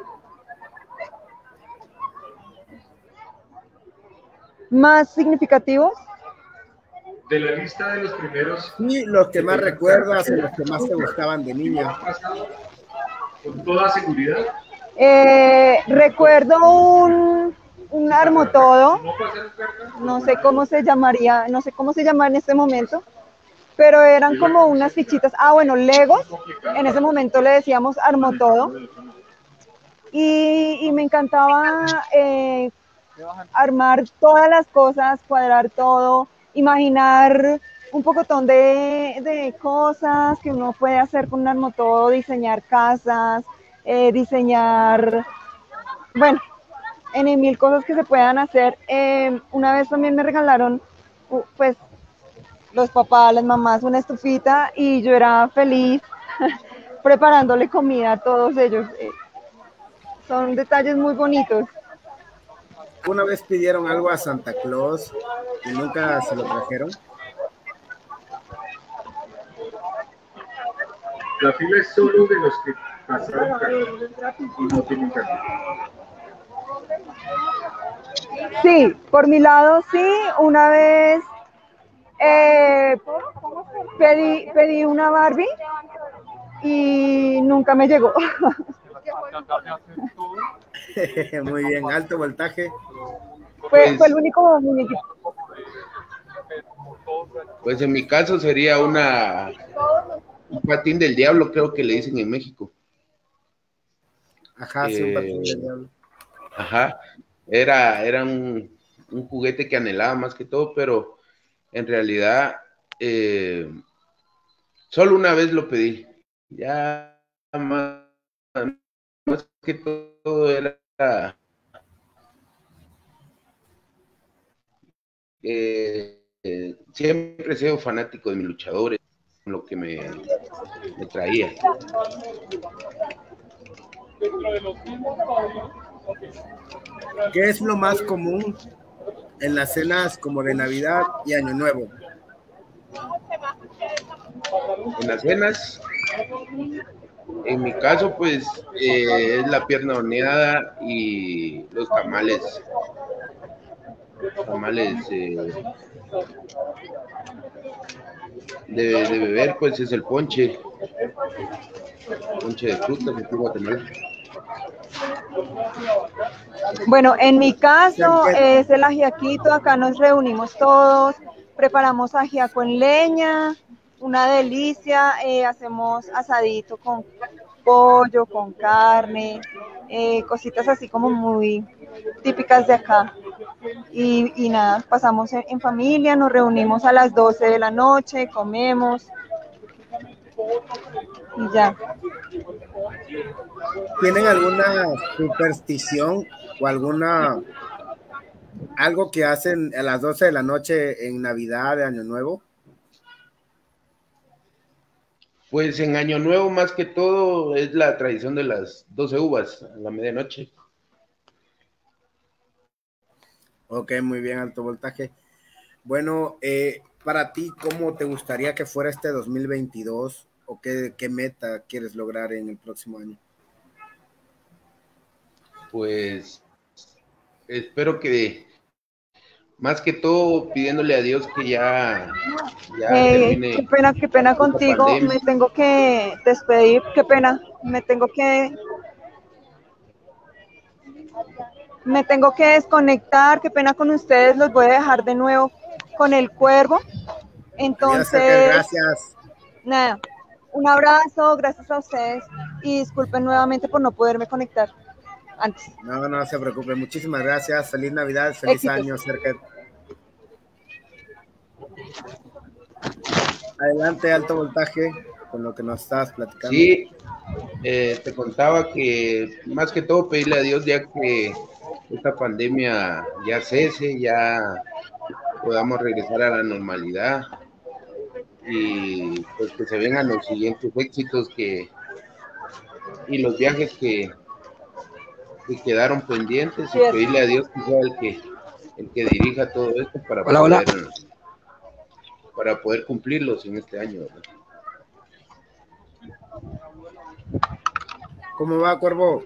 ¿Más significativos?
De la lista de los primeros.
Y los que más recuerdas, o los que más te gustaban de niña.
Con toda seguridad.
Recuerdo un armotodo, no sé cómo se llamaría, no sé cómo se llama en este momento, pero eran como unas fichitas, bueno, Legos, en ese momento le decíamos armotodo, y me encantaba armar todas las cosas, cuadrar todo, imaginar un pocotón de cosas que uno puede hacer con un armotodo, diseñar casas, diseñar, bueno, en mil cosas que se puedan hacer. Una vez también me regalaron, pues, los papás, las mamás, una estufita, y yo era feliz preparándole comida a todos ellos. Son detalles muy bonitos.
¿Una vez pidieron algo a Santa Claus y nunca se lo trajeron?
La fila es solo de los que pasaron carta y no tienen carta.
Sí, por mi lado sí. Una vez pedí una Barbie y nunca me llegó.
Muy bien, alto voltaje.
Fue el único muñequito.
Pues en mi caso sería un patín del diablo, creo que le dicen en México.
Ajá, sí, un patín del diablo.
Ajá, era un juguete que anhelaba más que todo, pero en realidad solo una vez lo pedí. Ya más que todo era siempre he sido fanático de mis luchadores, lo que me traía.
¿Qué es lo más común en las cenas como de Navidad y Año Nuevo?
En las cenas, en mi caso, pues es la pierna horneada y los tamales. Tamales de beber, pues es el ponche de frutas aquí en Guatemala.
Bueno, en mi caso es el ajiaquito. Acá nos reunimos todos, preparamos ajiaco en leña, una delicia. Hacemos asadito con pollo, con carne, cositas así como muy típicas de acá. Y nada, pasamos en familia, nos reunimos a las 12 de la noche, comemos y ya.
¿Tienen alguna superstición o algo que hacen a las 12 de la noche en Navidad, de Año Nuevo?
Pues en Año Nuevo, más que todo, es la tradición de las 12 uvas a la medianoche.
Ok, muy bien, alto voltaje. Bueno, para ti, ¿cómo te gustaría que fuera este 2022? ¿O qué meta quieres lograr en el próximo año?
Pues espero que, más que todo, pidiéndole a Dios que ya termine.
Qué pena contigo, me tengo que despedir, qué pena, me tengo que desconectar, qué pena con ustedes, los voy a dejar de nuevo con el cuervo. Entonces,
gracias.
Nada, un abrazo, gracias a ustedes y disculpen nuevamente por no poderme conectar antes.
No se preocupe, muchísimas gracias, feliz Navidad, feliz año, Sergio. Adelante, alto voltaje, con lo que nos estabas platicando.
Sí, te contaba que más que todo pedirle a Dios ya que esta pandemia ya cese, ya podamos regresar a la normalidad y pues que se vengan los siguientes éxitos y los viajes que quedaron pendientes y pedirle a Dios que sea el que dirija todo esto para poder cumplirlos en este año, ¿verdad?
¿Cómo va, Cuervo?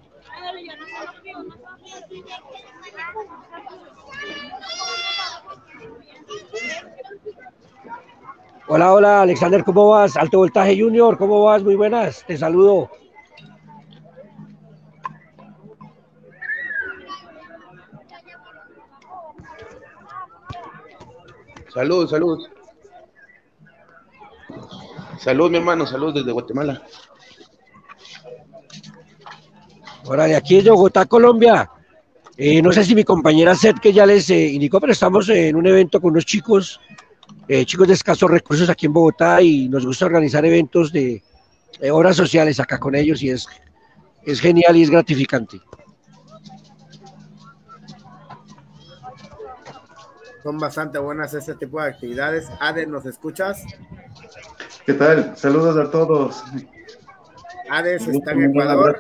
Hola, hola, Alexander, ¿cómo vas? Alto Voltaje Junior, ¿cómo vas? Muy buenas, te saludo.
Salud, salud. Salud, mi hermano, salud desde Guatemala.
Órale, aquí es de Bogotá, Colombia. No sé si mi compañera Seth, que ya les indicó, pero estamos en un evento con unos chicos, chicos de escasos recursos aquí en Bogotá, y nos gusta organizar eventos de obras sociales acá con ellos, y es genial y es gratificante.
Son bastante buenas este tipo de actividades. Ades, ¿nos escuchas?
¿Qué tal? Saludos a todos.
Ades está en Ecuador.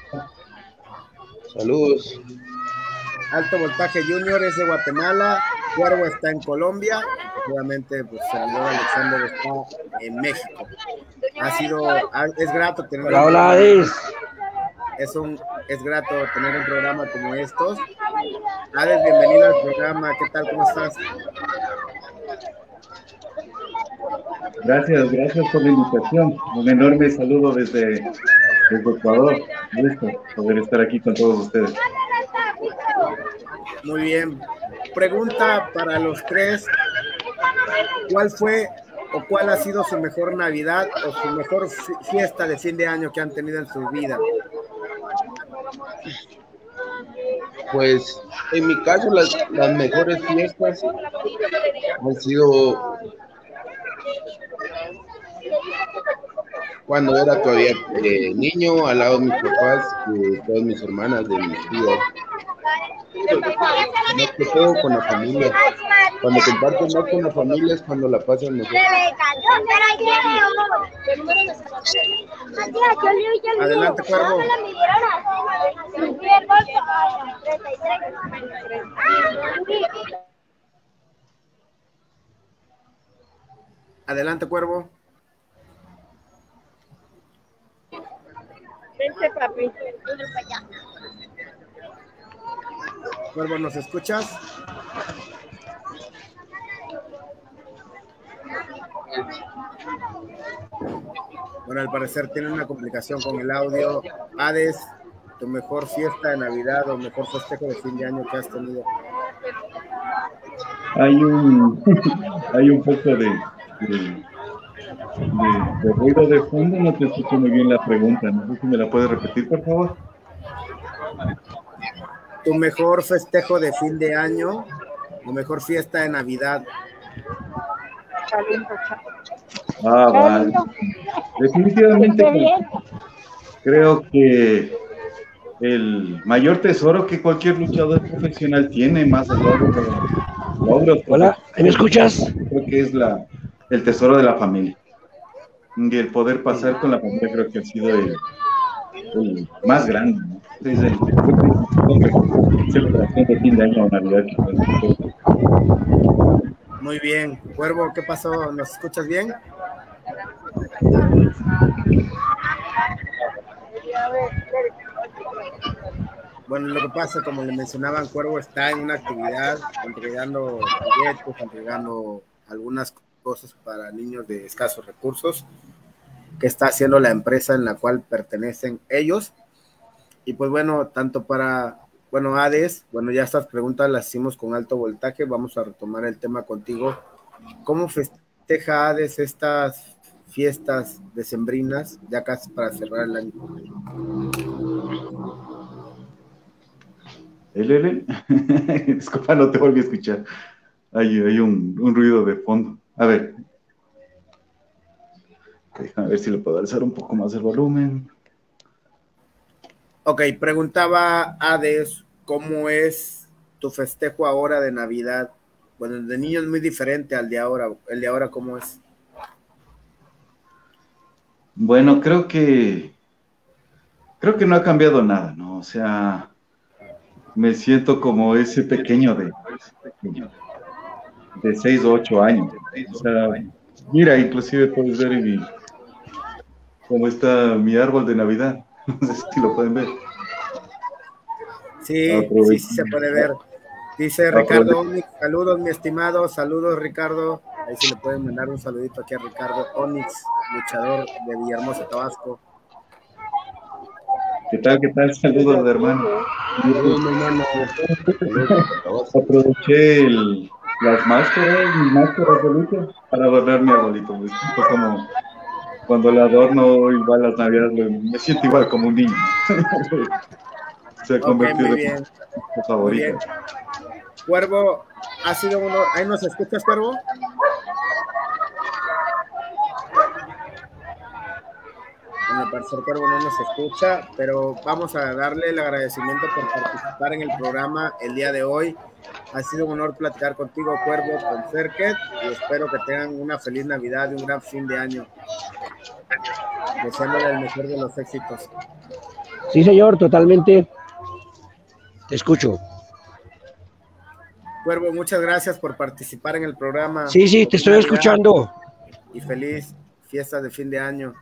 Saludos.
Alto Voltaje Junior es de Guatemala. Cuervo está en Colombia. Obviamente, pues servidor Alexander está en México. Es grato tener.
Hola, hola, Ades.
Es grato tener un programa como estos. Ades, bienvenido al programa. ¿Qué tal? ¿Cómo estás?
Gracias por la invitación. Un enorme saludo desde Ecuador. Gusto poder estar aquí con todos ustedes.
Muy bien. Pregunta para los tres. ¿Cuál fue o cuál ha sido su mejor Navidad o su mejor fiesta de fin de año que han tenido en su vida?
Pues en mi caso las mejores fiestas han sido cuando era todavía niño, al lado de mis papás, de todas mis hermanas, de mis tías. Más que todo con la familia. Cuando compartes más con la familia es cuando la pasan mejor.
Adelante, Cuervo. Adelante, Cuervo.
Vente, papi.
Cuervo, ¿nos escuchas? Bueno, al parecer tiene una complicación con el audio. Ades, tu mejor fiesta de Navidad o mejor festejo de fin de año que has tenido.
Hay un poco de ruido de fondo, no te escucho muy bien la pregunta. No sé si me la puedes repetir, por favor.
Tu mejor festejo de fin de año o mejor fiesta de Navidad.
Vale. Definitivamente creo que el mayor tesoro que cualquier luchador profesional tiene, más allá de los logros.
Hola, ¿me escuchas?
Creo que es el tesoro de la familia. Y el poder pasar con la familia creo que ha sido el más grande, ¿no? Es el celebración de fin de año o Navidad.
Muy bien. Cuervo, ¿qué pasó? ¿Nos escuchas bien? Bueno, lo que pasa, como le mencionaban, Cuervo está en una actividad, entregando proyectos, entregando algunas cosas para niños de escasos recursos, que está haciendo la empresa en la cual pertenecen ellos. Y pues bueno, tanto para, bueno, Ades, bueno, ya estas preguntas las hicimos con Alto Voltaje, vamos a retomar el tema contigo. ¿Cómo festeja Ades estas fiestas decembrinas, ya casi para cerrar el año?
Disculpa, no te volví a escuchar. Hay un ruido de fondo. A ver. Déjame ver si le puedo alzar un poco más el volumen.
Ok, preguntaba Ades, ¿cómo es tu festejo ahora de Navidad? Bueno, el de niño es muy diferente al de ahora. ¿El de ahora cómo es?
Bueno, creo que no ha cambiado nada, ¿no? O sea, me siento como ese pequeño de 6 o 8 años. O sea, mira, inclusive puedes ver cómo está mi árbol de Navidad. No sé si lo pueden ver.
Sí, sí, sí se puede ver. Dice Ricardo Onix, saludos mi estimado, saludos Ricardo. Ahí sí le pueden mandar un saludito aquí a Ricardo Onix, luchador de Villahermosa, Tabasco.
¿Qué tal? ¿Qué tal? Saludos, hermano. Aproveché las máscaras, mis máscaras de lucha para adornar a mi abuelito. Me siento como cuando le adorno igual las navidades, me siento igual como un niño. Se ha convertido
en
mi favorito.
Cuervo, ha sido uno. ¿Ahí nos escuchas, Cuervo? Bueno, al parecer Cuervo no nos escucha, pero vamos a darle el agradecimiento por participar en el programa el día de hoy. Ha sido un honor platicar contigo, Cuervo, con Cerket, y espero que tengan una feliz Navidad y un gran fin de año. Deseándole el mejor de los éxitos.
Sí, señor, totalmente. Te escucho.
Cuervo, muchas gracias por participar en el programa.
Sí, sí, te estoy escuchando.
Y feliz fiesta de fin de año.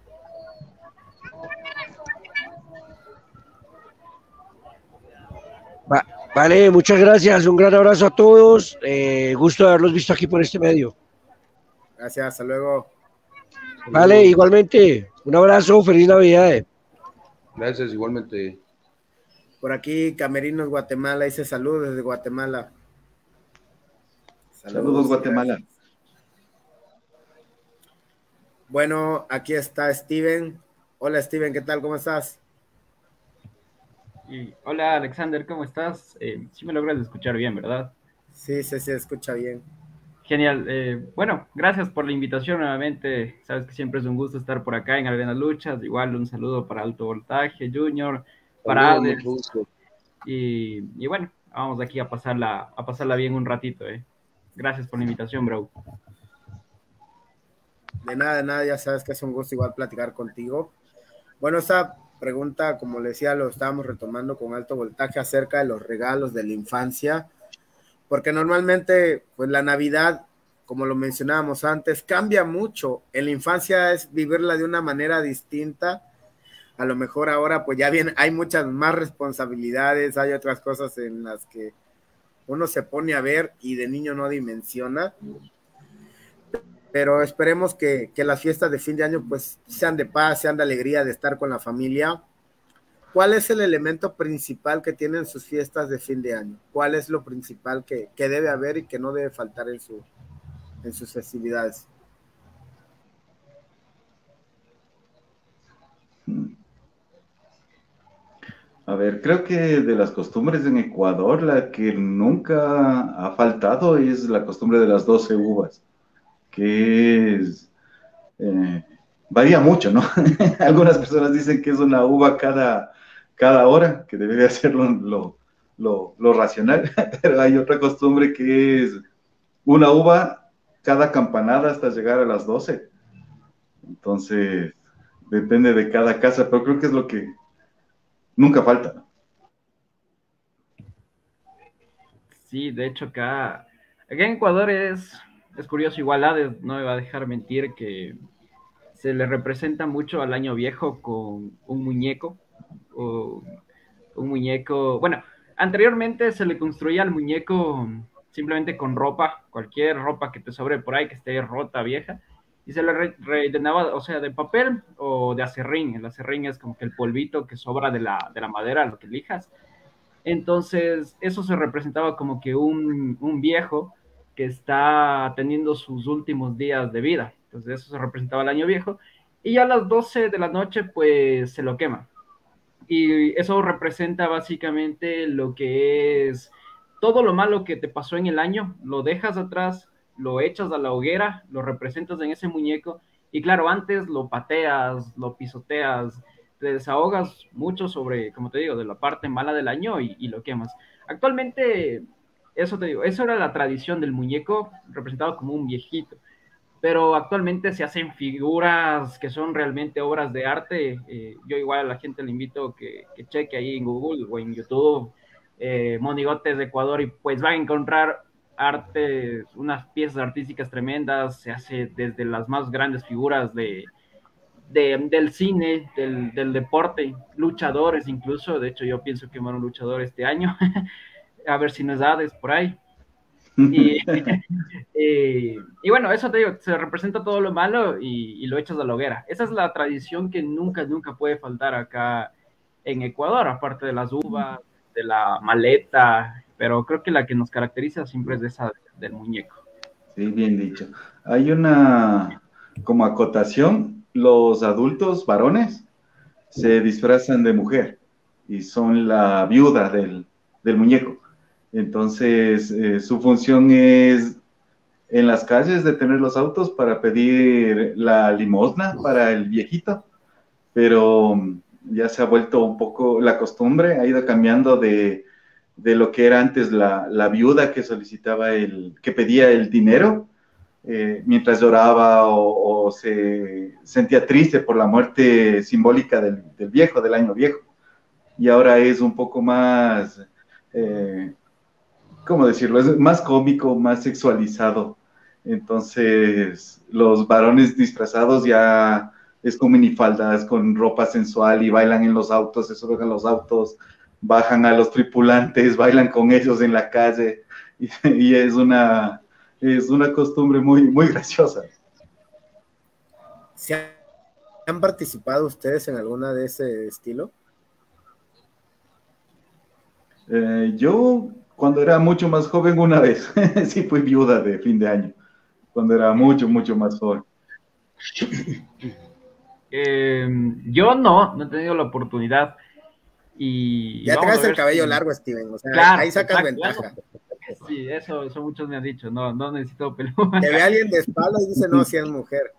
Vale, muchas gracias. Un gran abrazo a todos. Gusto de haberlos visto aquí por este medio.
Gracias, hasta luego.
Vale, igualmente. Un abrazo, feliz Navidad.
Gracias, igualmente.
Por aquí, Camerinos Guatemala, dice saludos desde Guatemala.
Saludos, Guatemala.
Gracias. Bueno, aquí está Steven. Hola, Steven, ¿qué tal? ¿Cómo estás?
Hola, Alexander, ¿cómo estás? Sí me logras escuchar bien, ¿verdad?
Sí, se escucha bien.
Genial. Bueno, gracias por la invitación nuevamente. Sabes que siempre es un gusto estar por acá en Arena Luchas. Igual un saludo para Alto Voltaje, Junior, para Alex. Y bueno, vamos aquí a pasarla bien un ratito. Gracias por la invitación, bro.
De nada, ya sabes que es un gusto igual platicar contigo. Bueno, esta pregunta, como le decía, lo estábamos retomando con Alto Voltaje acerca de los regalos de la infancia, porque normalmente, pues la Navidad, como lo mencionábamos antes, cambia mucho. En la infancia es vivirla de una manera distinta. A lo mejor ahora, pues ya bien, hay muchas más responsabilidades, hay otras cosas en las que uno se pone a ver y de niño no dimensiona. Pero esperemos que las fiestas de fin de año pues sean de paz, sean de alegría, de estar con la familia. ¿Cuál es el elemento principal que tienen sus fiestas de fin de año? ¿Cuál es lo principal que debe haber y que no debe faltar en sus festividades?
A ver, creo que de las costumbres en Ecuador, la que nunca ha faltado es la costumbre de las 12 uvas, que es, varía mucho, ¿no? Algunas personas dicen que es una uva cada hora, que debería ser lo racional, pero hay otra costumbre que es una uva cada campanada hasta llegar a las 12. Entonces, depende de cada casa, pero creo que es lo que nunca falta.
Sí, de hecho acá en Ecuador es curioso, igual Hades no me va a dejar mentir que se le representa mucho al año viejo con un muñeco, o un muñeco, bueno, anteriormente se le construía al muñeco simplemente con ropa, cualquier ropa que te sobre por ahí, que esté rota, vieja, y se le rellenaba, o sea, de papel o de acerrín. El acerrín es como que el polvito que sobra de la madera, lo que lijas. Entonces, eso se representaba como que un viejo que está teniendo sus últimos días de vida. Entonces, eso se representaba el año viejo. Y ya a las 12 de la noche, pues se lo quema. Y eso representa básicamente lo que es todo lo malo que te pasó en el año, lo dejas atrás, lo echas a la hoguera, lo representas en ese muñeco. Y claro, antes lo pateas, lo pisoteas, te desahogas mucho sobre, como te digo, de la parte mala del año y lo quemas. Actualmente, eso te digo, eso era la tradición del muñeco representado como un viejito, pero actualmente se hacen figuras que son realmente obras de arte. Yo igual a la gente le invito que cheque ahí en Google o en YouTube, Monigotes de Ecuador, y pues va a encontrar arte, unas piezas artísticas tremendas. Se hace desde las más grandes figuras del cine, del deporte, luchadores incluso. De hecho, yo pienso quemar un luchador este año, a ver si nos da por ahí. Y, y bueno, eso te digo, se representa todo lo malo y lo echas a la hoguera. Esa es la tradición que nunca puede faltar acá en Ecuador, aparte de las uvas, de la maleta, pero creo que la que nos caracteriza siempre es esa del muñeco.
Sí, bien dicho. Hay una como acotación, los adultos varones se disfrazan de mujer y son la viuda del muñeco. Entonces, su función es en las calles detener los autos para pedir la limosna para el viejito, pero ya se ha vuelto un poco la costumbre, ha ido cambiando de lo que era antes la viuda que solicitaba que pedía el dinero mientras lloraba o se sentía triste por la muerte simbólica del viejo, del año viejo. Y ahora es un poco más, ¿cómo decirlo? Es más cómico, más sexualizado. Entonces, los varones disfrazados ya es con minifaldas, con ropa sensual y bailan en los autos, se suben a los autos, bajan a los tripulantes, bailan con ellos en la calle y es una costumbre muy, muy graciosa.
¿Se han participado ustedes en alguna de ese estilo?
Yo, cuando era mucho más joven, una vez, sí fui viuda de fin de año, cuando era mucho, mucho más joven.
Yo no he tenido la oportunidad. Y
ya traes el cabello largo, Steven, o sea,
claro,
ahí sacas ventaja.
Claro. Sí, eso muchos me han dicho, no necesito peluca.
Te ve alguien de espalda y dice, no, si es mujer.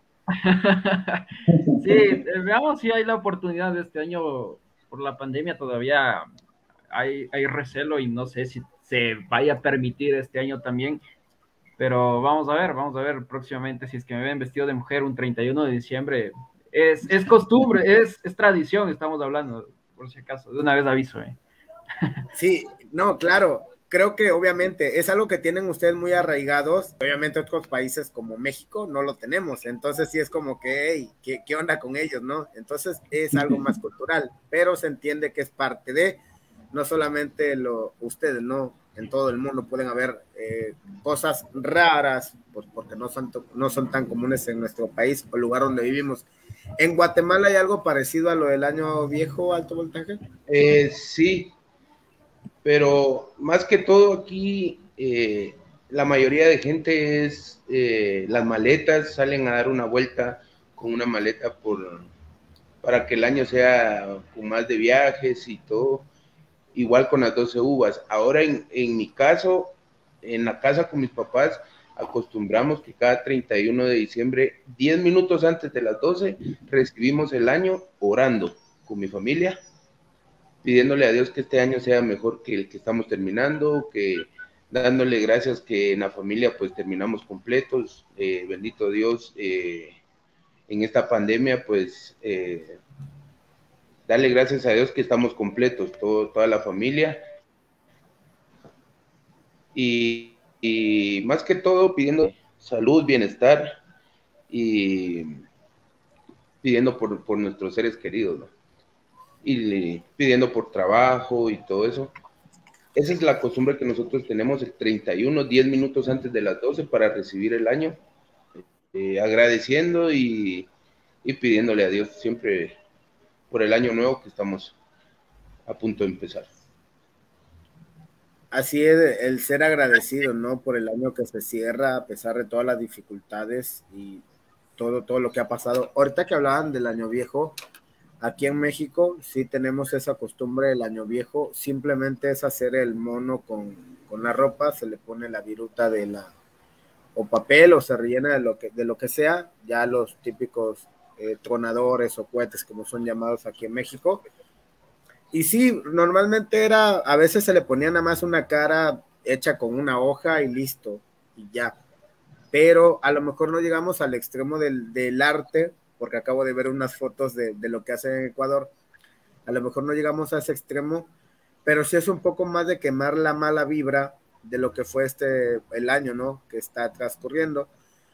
Sí, veamos si hay la oportunidad de este año, por la pandemia todavía hay recelo y no sé si se vaya a permitir este año también, pero vamos a ver próximamente si es que me ven vestido de mujer un 31 de diciembre. Es costumbre, es tradición, estamos hablando, por si acaso, de una vez aviso.
Sí, no, claro. Creo que obviamente es algo que tienen ustedes muy arraigados. Obviamente otros países como México no lo tenemos. Entonces sí es como que, hey, ¿qué onda con ellos, no? Entonces es algo más cultural, pero se entiende que es parte de, no solamente ustedes, ¿no? En todo el mundo pueden haber cosas raras, pues porque no son tan comunes en nuestro país o lugar donde vivimos. ¿En Guatemala hay algo parecido a lo del año viejo, alto voltaje?
Sí. Pero más que todo aquí, la mayoría de gente es las maletas, salen a dar una vuelta con una maleta para que el año sea con más de viajes y todo, igual con las 12 uvas. Ahora en mi caso, en la casa con mis papás, acostumbramos que cada 31 de diciembre, 10 minutos antes de las 12, recibimos el año orando con mi familia, pidiéndole a Dios que este año sea mejor que el que estamos terminando, que dándole gracias que en la familia pues terminamos completos, bendito Dios, en esta pandemia pues darle gracias a Dios que estamos completos, toda la familia, y más que todo pidiendo salud, bienestar y pidiendo por nuestros seres queridos, ¿no? Y pidiendo por trabajo y todo eso. Esa es la costumbre que nosotros tenemos el 31, 10 minutos antes de las 12 para recibir el año, agradeciendo y pidiéndole a Dios siempre por el año nuevo que estamos a punto de empezar.
Así es, el ser agradecido, ¿no? Por el año que se cierra, a pesar de todas las dificultades y todo lo que ha pasado. Ahorita que hablaban del año viejo, aquí en México sí tenemos esa costumbre del año viejo, simplemente es hacer el mono con la ropa, se le pone la viruta o papel o se rellena de lo que sea, ya los típicos tronadores o cohetes como son llamados aquí en México. Y sí, normalmente a veces se le ponía nada más una cara hecha con una hoja y listo, y ya. Pero a lo mejor no llegamos al extremo del arte, porque acabo de ver unas fotos de lo que hacen en Ecuador, a lo mejor no llegamos a ese extremo, pero sí es un poco más de quemar la mala vibra de lo que fue el año, ¿no? Que está transcurriendo.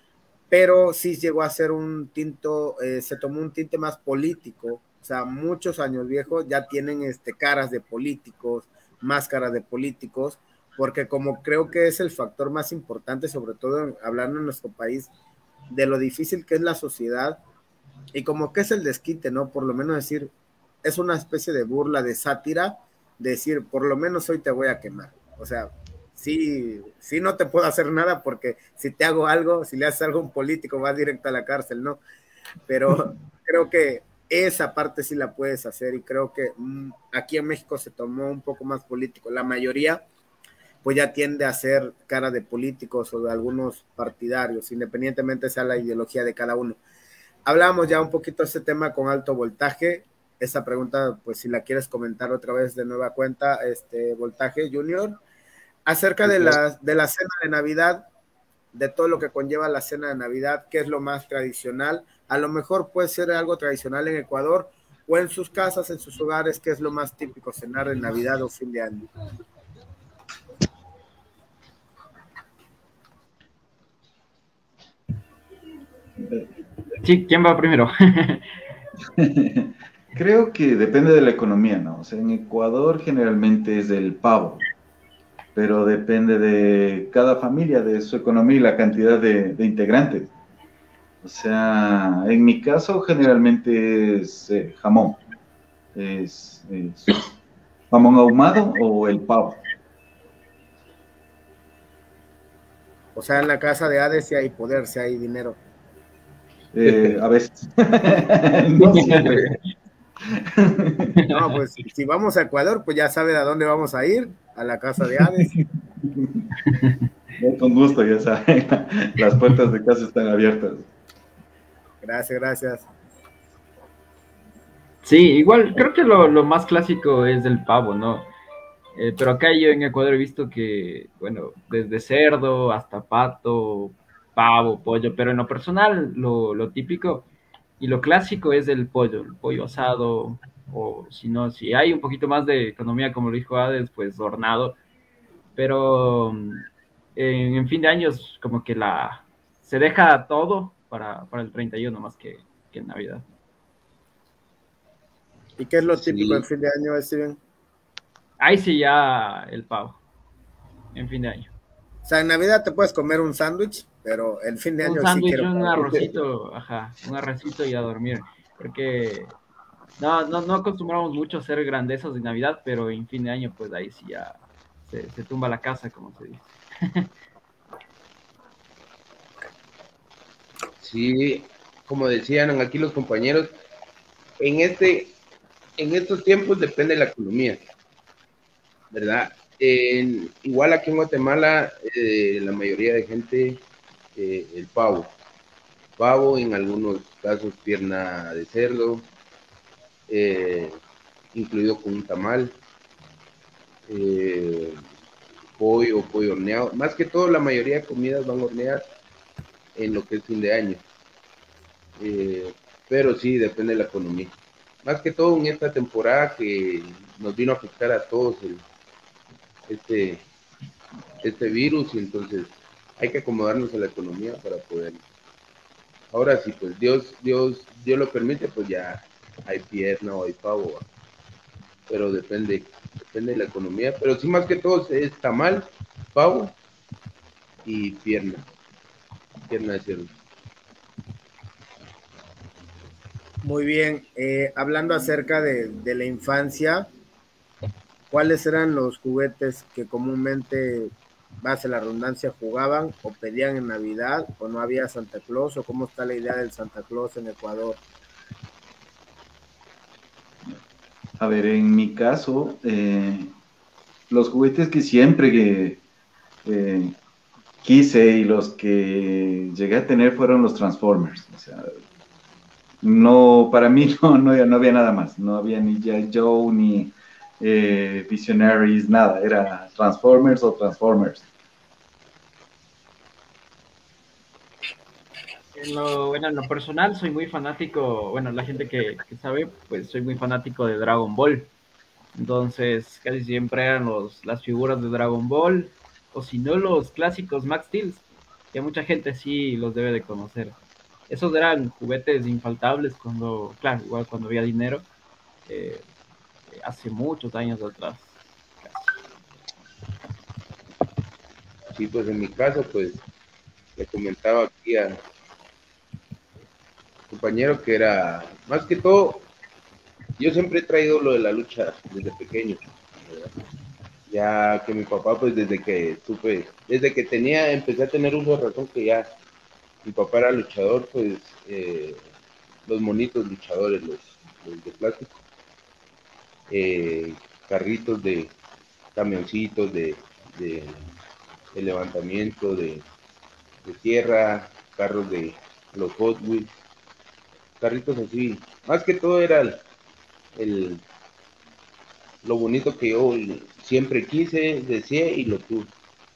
pero sí llegó a ser un tinto, se tomó un tinte más político. O sea, muchos años viejos ya tienen caras de políticos, máscaras de políticos, porque como creo que es el factor más importante, sobre todo hablando en nuestro país, de lo difícil que es la sociedad, y como que es el desquite, ¿no? Por lo menos decir, es una especie de burla, de sátira, decir, por lo menos hoy te voy a quemar. O sea, sí, sí no te puedo hacer nada porque si te hago algo, si le haces algo a un político, vas directo a la cárcel, ¿no? Pero creo que esa parte sí la puedes hacer y creo que aquí en México se tomó un poco más político. La mayoría pues ya tiende a ser cara de políticos o de algunos partidarios, independientemente sea la ideología de cada uno. Hablábamos ya un poquito de este tema con Alto Voltaje. Esa pregunta, pues si la quieres comentar otra vez de nueva cuenta, Voltaje Junior, acerca de la cena de Navidad, de todo lo que conlleva la cena de Navidad, qué es lo más tradicional. A lo mejor puede ser algo tradicional en Ecuador o en sus casas, en sus hogares, qué es lo más típico cenar en Navidad o fin de año.
Sí, ¿quién va primero?
Creo que depende de la economía, ¿no? O sea, en Ecuador generalmente es el pavo, pero depende de cada familia, de su economía y la cantidad de integrantes. O sea, en mi caso generalmente es jamón. Es jamón ahumado o el pavo.
O sea, en la casa de Hades si hay poder, si hay dinero.
A veces. No siempre.
No, pues si vamos a Ecuador, pues ya sabe a dónde vamos a ir, a la casa de Hades.
Con gusto, ya saben, las puertas de casa están abiertas.
Gracias, gracias.
Sí, igual creo que lo más clásico es el pavo, ¿no? Pero acá yo en Ecuador he visto que, bueno, desde cerdo hasta pato, pavo, pollo, pero en lo personal lo típico y lo clásico es el pollo asado, o si no, si hay un poquito más de economía, como lo dijo Hades, pues hornado, pero en fin de años como que se deja todo para el 31 más que en Navidad.
¿Y qué es lo típico en fin de año, Steven?
Ahí sí ya el pavo, en fin de año.
O sea, en Navidad te puedes comer un sándwich, pero el fin de año
un sándwich,
sí quiero
un arrocito, un arrocito y a dormir, porque no acostumbramos mucho a hacer grandezas de Navidad, pero en fin de año pues ahí sí ya se tumba la casa, como se dice.
Sí, como decían aquí los compañeros, en estos tiempos depende de la economía, ¿verdad? Igual aquí en Guatemala, la mayoría de gente, el pavo, en algunos casos pierna de cerdo, incluido con un tamal, pollo horneado, más que todo la mayoría de comidas van horneadas en lo que es fin de año, pero sí, depende de la economía, más que todo en esta temporada que nos vino a afectar a todos este virus, y entonces hay que acomodarnos a la economía para poder. Ahora sí, pues Dios lo permite, pues ya hay pierna o hay pavo, pero depende de la economía, pero sí, más que todo es tamal, pavo y pierna de cerdo.
Muy bien, hablando acerca de la infancia, ¿cuáles eran los juguetes que comúnmente, base la redundancia, jugaban o pedían en Navidad, o no había Santa Claus, o cómo está la idea del Santa Claus en Ecuador?
A ver, en mi caso, los juguetes que siempre quise y los que llegué a tener fueron los Transformers. O sea, no, para mí no había nada más. No había ni G.I. Joe, ni Visionaries, nada. Era Transformers o Transformers.
En lo personal soy muy fanático, bueno, la gente que sabe, pues soy muy fanático de Dragon Ball. Entonces, casi siempre eran las figuras de Dragon Ball, o si no, los clásicos Max Steel. que mucha gente sí los debe de conocer. Esos eran juguetes infaltables cuando, claro, igual cuando había dinero, eh, hace muchos años atrás.
Sí, pues en mi caso, pues le comentaba aquí a compañero que era, más que todo, yo siempre he traído lo de la lucha desde pequeño, ¿verdad? Ya que mi papá, pues desde que empecé a tener uso de razón, que ya mi papá era luchador, pues los monitos luchadores, los de plástico, carritos de camioncitos de levantamiento de tierra, carros de los Hot Wheels, carritos así. Más que todo era lo bonito que yo siempre quise, deseé y lo tuve.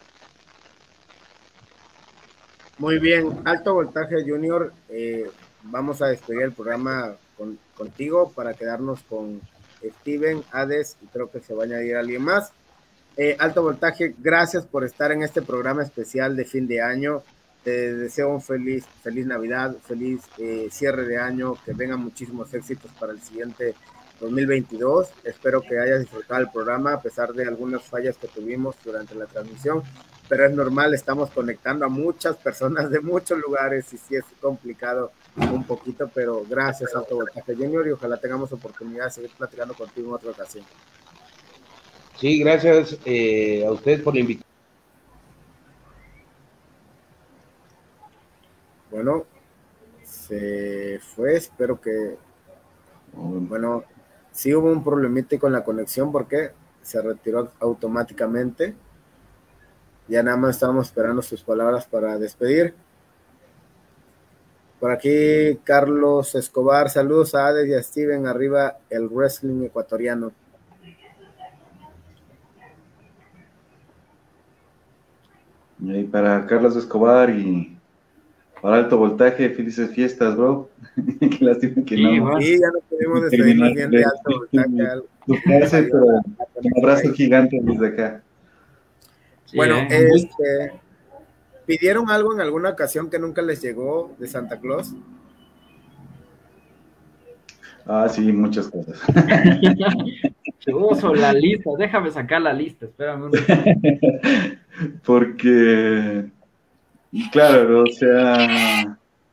Muy bien, Alto Voltaje Junior, vamos a despedir el programa contigo para quedarnos con Steven, Hades, y creo que se va a añadir alguien más. Alto Voltaje, gracias por estar en este programa especial de fin de año. Te deseo un feliz Navidad, feliz cierre de año, que vengan muchísimos éxitos para el siguiente 2022. Espero que hayas disfrutado el programa a pesar de algunas fallas que tuvimos durante la transmisión, pero es normal, estamos conectando a muchas personas de muchos lugares y sí es complicado un poquito, pero gracias Alto Voltaje Junior y ojalá tengamos oportunidad de seguir platicando contigo en otra ocasión.
Sí, gracias a ustedes por la invitación.
Bueno, se fue, espero que... Bueno, sí hubo un problemita con la conexión porque se retiró automáticamente. Ya nada más estábamos esperando sus palabras para despedir. Por aquí, Carlos Escobar, saludos a Hades y a Steven, arriba el wrestling ecuatoriano.
Y para Carlos Escobar y para Alto Voltaje, felices fiestas, bro. Qué lástima que
sí,
no.
Sí, ya no podemos despedirnos bien de Alto Voltaje.
Un abrazo gigante desde acá.
Sí, bueno, ¿pidieron algo en alguna ocasión que nunca les llegó de Santa Claus?
Ah, sí, muchas cosas.
Uso la lista, déjame sacar la lista, espérame un momento.
Porque, claro, o sea,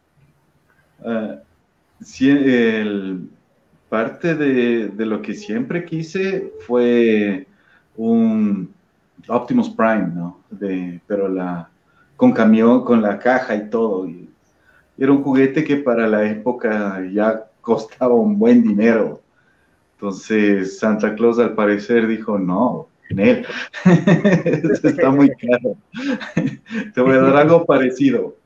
parte de lo que siempre quise fue un Optimus Prime, ¿no? Pero con camión, con la caja y todo. Y era un juguete que para la época ya costaba un buen dinero. Entonces Santa Claus al parecer dijo, no, Nel, esto está muy caro. Te voy a dar algo parecido.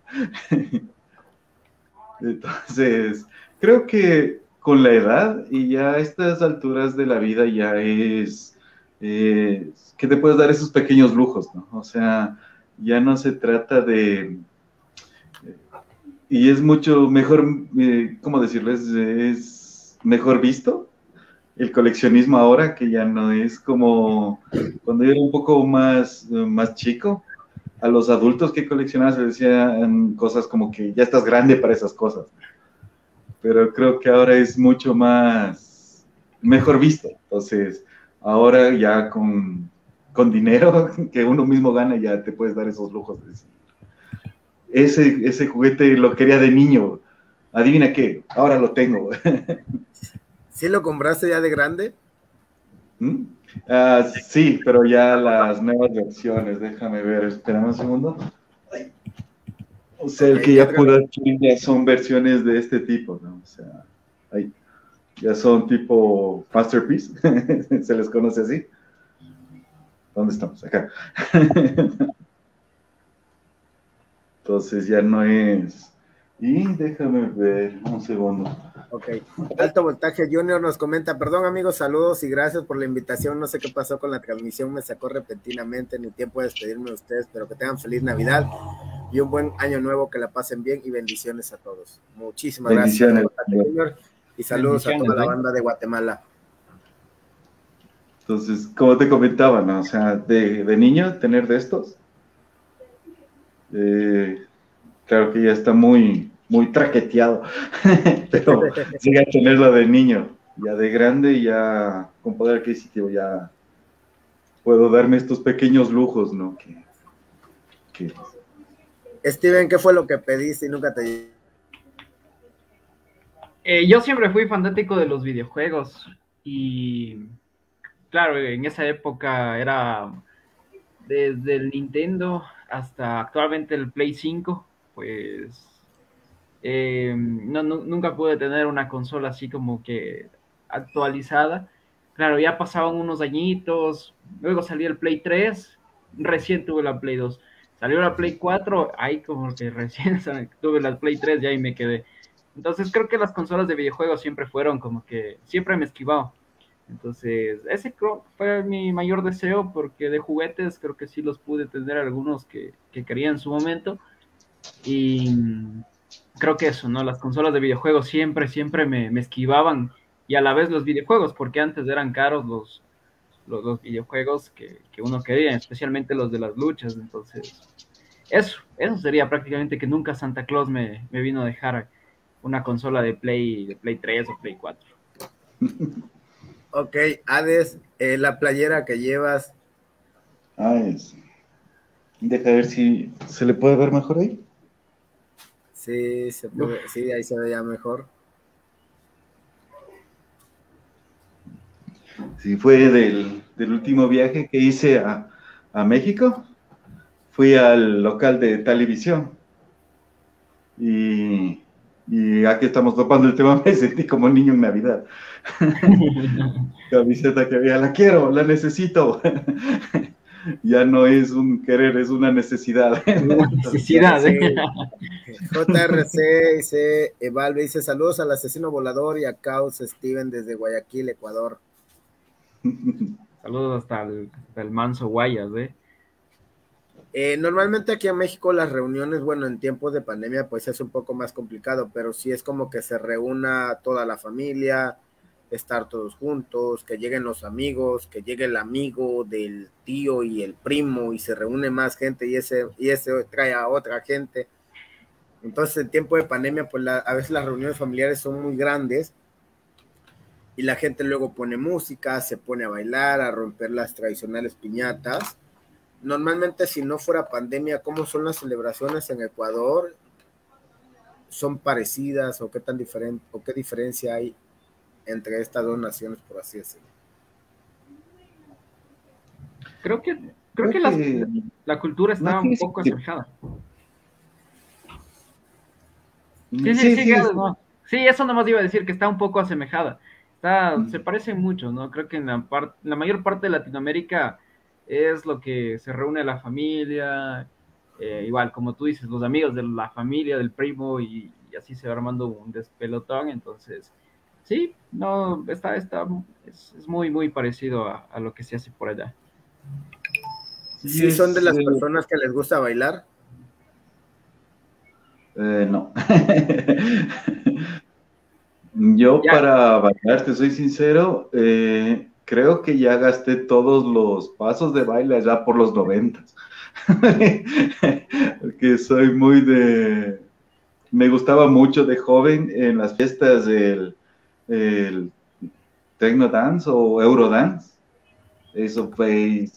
Entonces, creo que con la edad y ya a estas alturas de la vida ya es que te puedes dar esos pequeños lujos, ¿no? O sea, ya no se trata de... y es mucho mejor, ¿cómo decirles? Es mejor visto el coleccionismo ahora, que ya no es como cuando yo era un poco más chico. A los adultos que coleccionaban se decían cosas como que ya estás grande para esas cosas. Pero creo que ahora es mucho más mejor visto. Entonces, ahora ya con dinero que uno mismo gana, ya te puedes dar esos lujos. Ese juguete lo quería de niño. Adivina qué, ahora lo tengo.
¿Sí lo compraste ya de grande?
Sí, pero ya las nuevas versiones, déjame ver, espérame un segundo. O sea, el que ya pude adquirir ya son versiones de este tipo, ¿no? O sea, ya son tipo Masterpiece, se les conoce así. ¿Dónde estamos? Acá. Entonces ya no es... Y déjame ver, un segundo.
Ok. Alto Voltaje Junior nos comenta, perdón amigos, saludos y gracias por la invitación. No sé qué pasó con la transmisión, me sacó repentinamente, ni tiempo de despedirme de ustedes, pero que tengan feliz Navidad y un buen año nuevo, que la pasen bien y bendiciones a todos. Muchísimas gracias, Voltaje Junior, y saludos a toda la banda de Guatemala.
Entonces, como te comentaba, ¿no? O sea, de niño tener de estos, claro que ya está muy, muy traqueteado, pero sigue a tenerlo de niño, ya de grande, ya con poder adquisitivo, ya puedo darme estos pequeños lujos, ¿no?
Steven, ¿qué fue lo que pediste y nunca te...
Yo siempre fui fanático de los videojuegos y claro, en esa época era desde el Nintendo hasta actualmente el Play 5, pues nunca pude tener una consola así como que actualizada. Claro, ya pasaban unos añitos, luego salió el Play 3, recién tuve la Play 2. Salió la Play 4, ahí como que recién tuve la Play 3 y ahí me quedé. Entonces creo que las consolas de videojuegos siempre fueron como que siempre me esquivaba. Entonces ese creo fue mi mayor deseo porque de juguetes creo que sí los pude tener algunos que quería en su momento. Y creo que eso, ¿no? Las consolas de videojuegos siempre me esquivaban y a la vez los videojuegos, porque antes eran caros los videojuegos que uno quería, especialmente los de las luchas. Entonces, eso sería prácticamente que nunca Santa Claus me vino a dejar una consola de Play 3 o Play 4.
Ok, Hades, la playera que llevas.
Deja ver si se le puede ver mejor ahí.
Sí, sí, ahí se veía mejor.
Sí, fue del último viaje que hice a México. Fui al local de televisión. Y aquí estamos topando el tema, me sentí como niño en Navidad. Camiseta que había, la quiero, la necesito. Ya no es un querer, es una necesidad.
Una necesidad.
Sí. JRC dice, Valve dice, saludos al asesino volador y a Caos Steven desde Guayaquil, Ecuador.
Saludos hasta el manso Guayas,
Normalmente aquí en México las reuniones, bueno, en tiempos de pandemia pues es un poco más complicado, pero sí es como que se reúna toda la familia, estar todos juntos, que lleguen los amigos, que llegue el amigo del tío y el primo y se reúne más gente y ese trae a otra gente. Entonces en tiempo de pandemia pues a veces las reuniones familiares son muy grandes y la gente luego pone música, se pone a bailar, a romper las tradicionales piñatas. Normalmente, si no fuera pandemia, ¿cómo son las celebraciones en Ecuador? ¿Son parecidas o qué tan diferente o qué diferencia hay entre estas dos naciones, por así decirlo?
Creo que la cultura está un poco asemejada. Sí, eso nomás iba a decir que está un poco asemejada. Se parecen mucho, ¿no? Creo que en la mayor parte de Latinoamérica es lo que se reúne la familia, igual como tú dices, los amigos de la familia, del primo, y así se va armando un despelotón. Entonces, sí, no, es muy, muy parecido a lo que se hace por allá.
¿Sí son de las personas que les gusta bailar?
No. Yo para bailar, te soy sincero, creo que ya gasté todos los pasos de baile allá por los 90. Porque soy muy me gustaba mucho de joven en las fiestas el Techno Dance o Eurodance. Eso fue,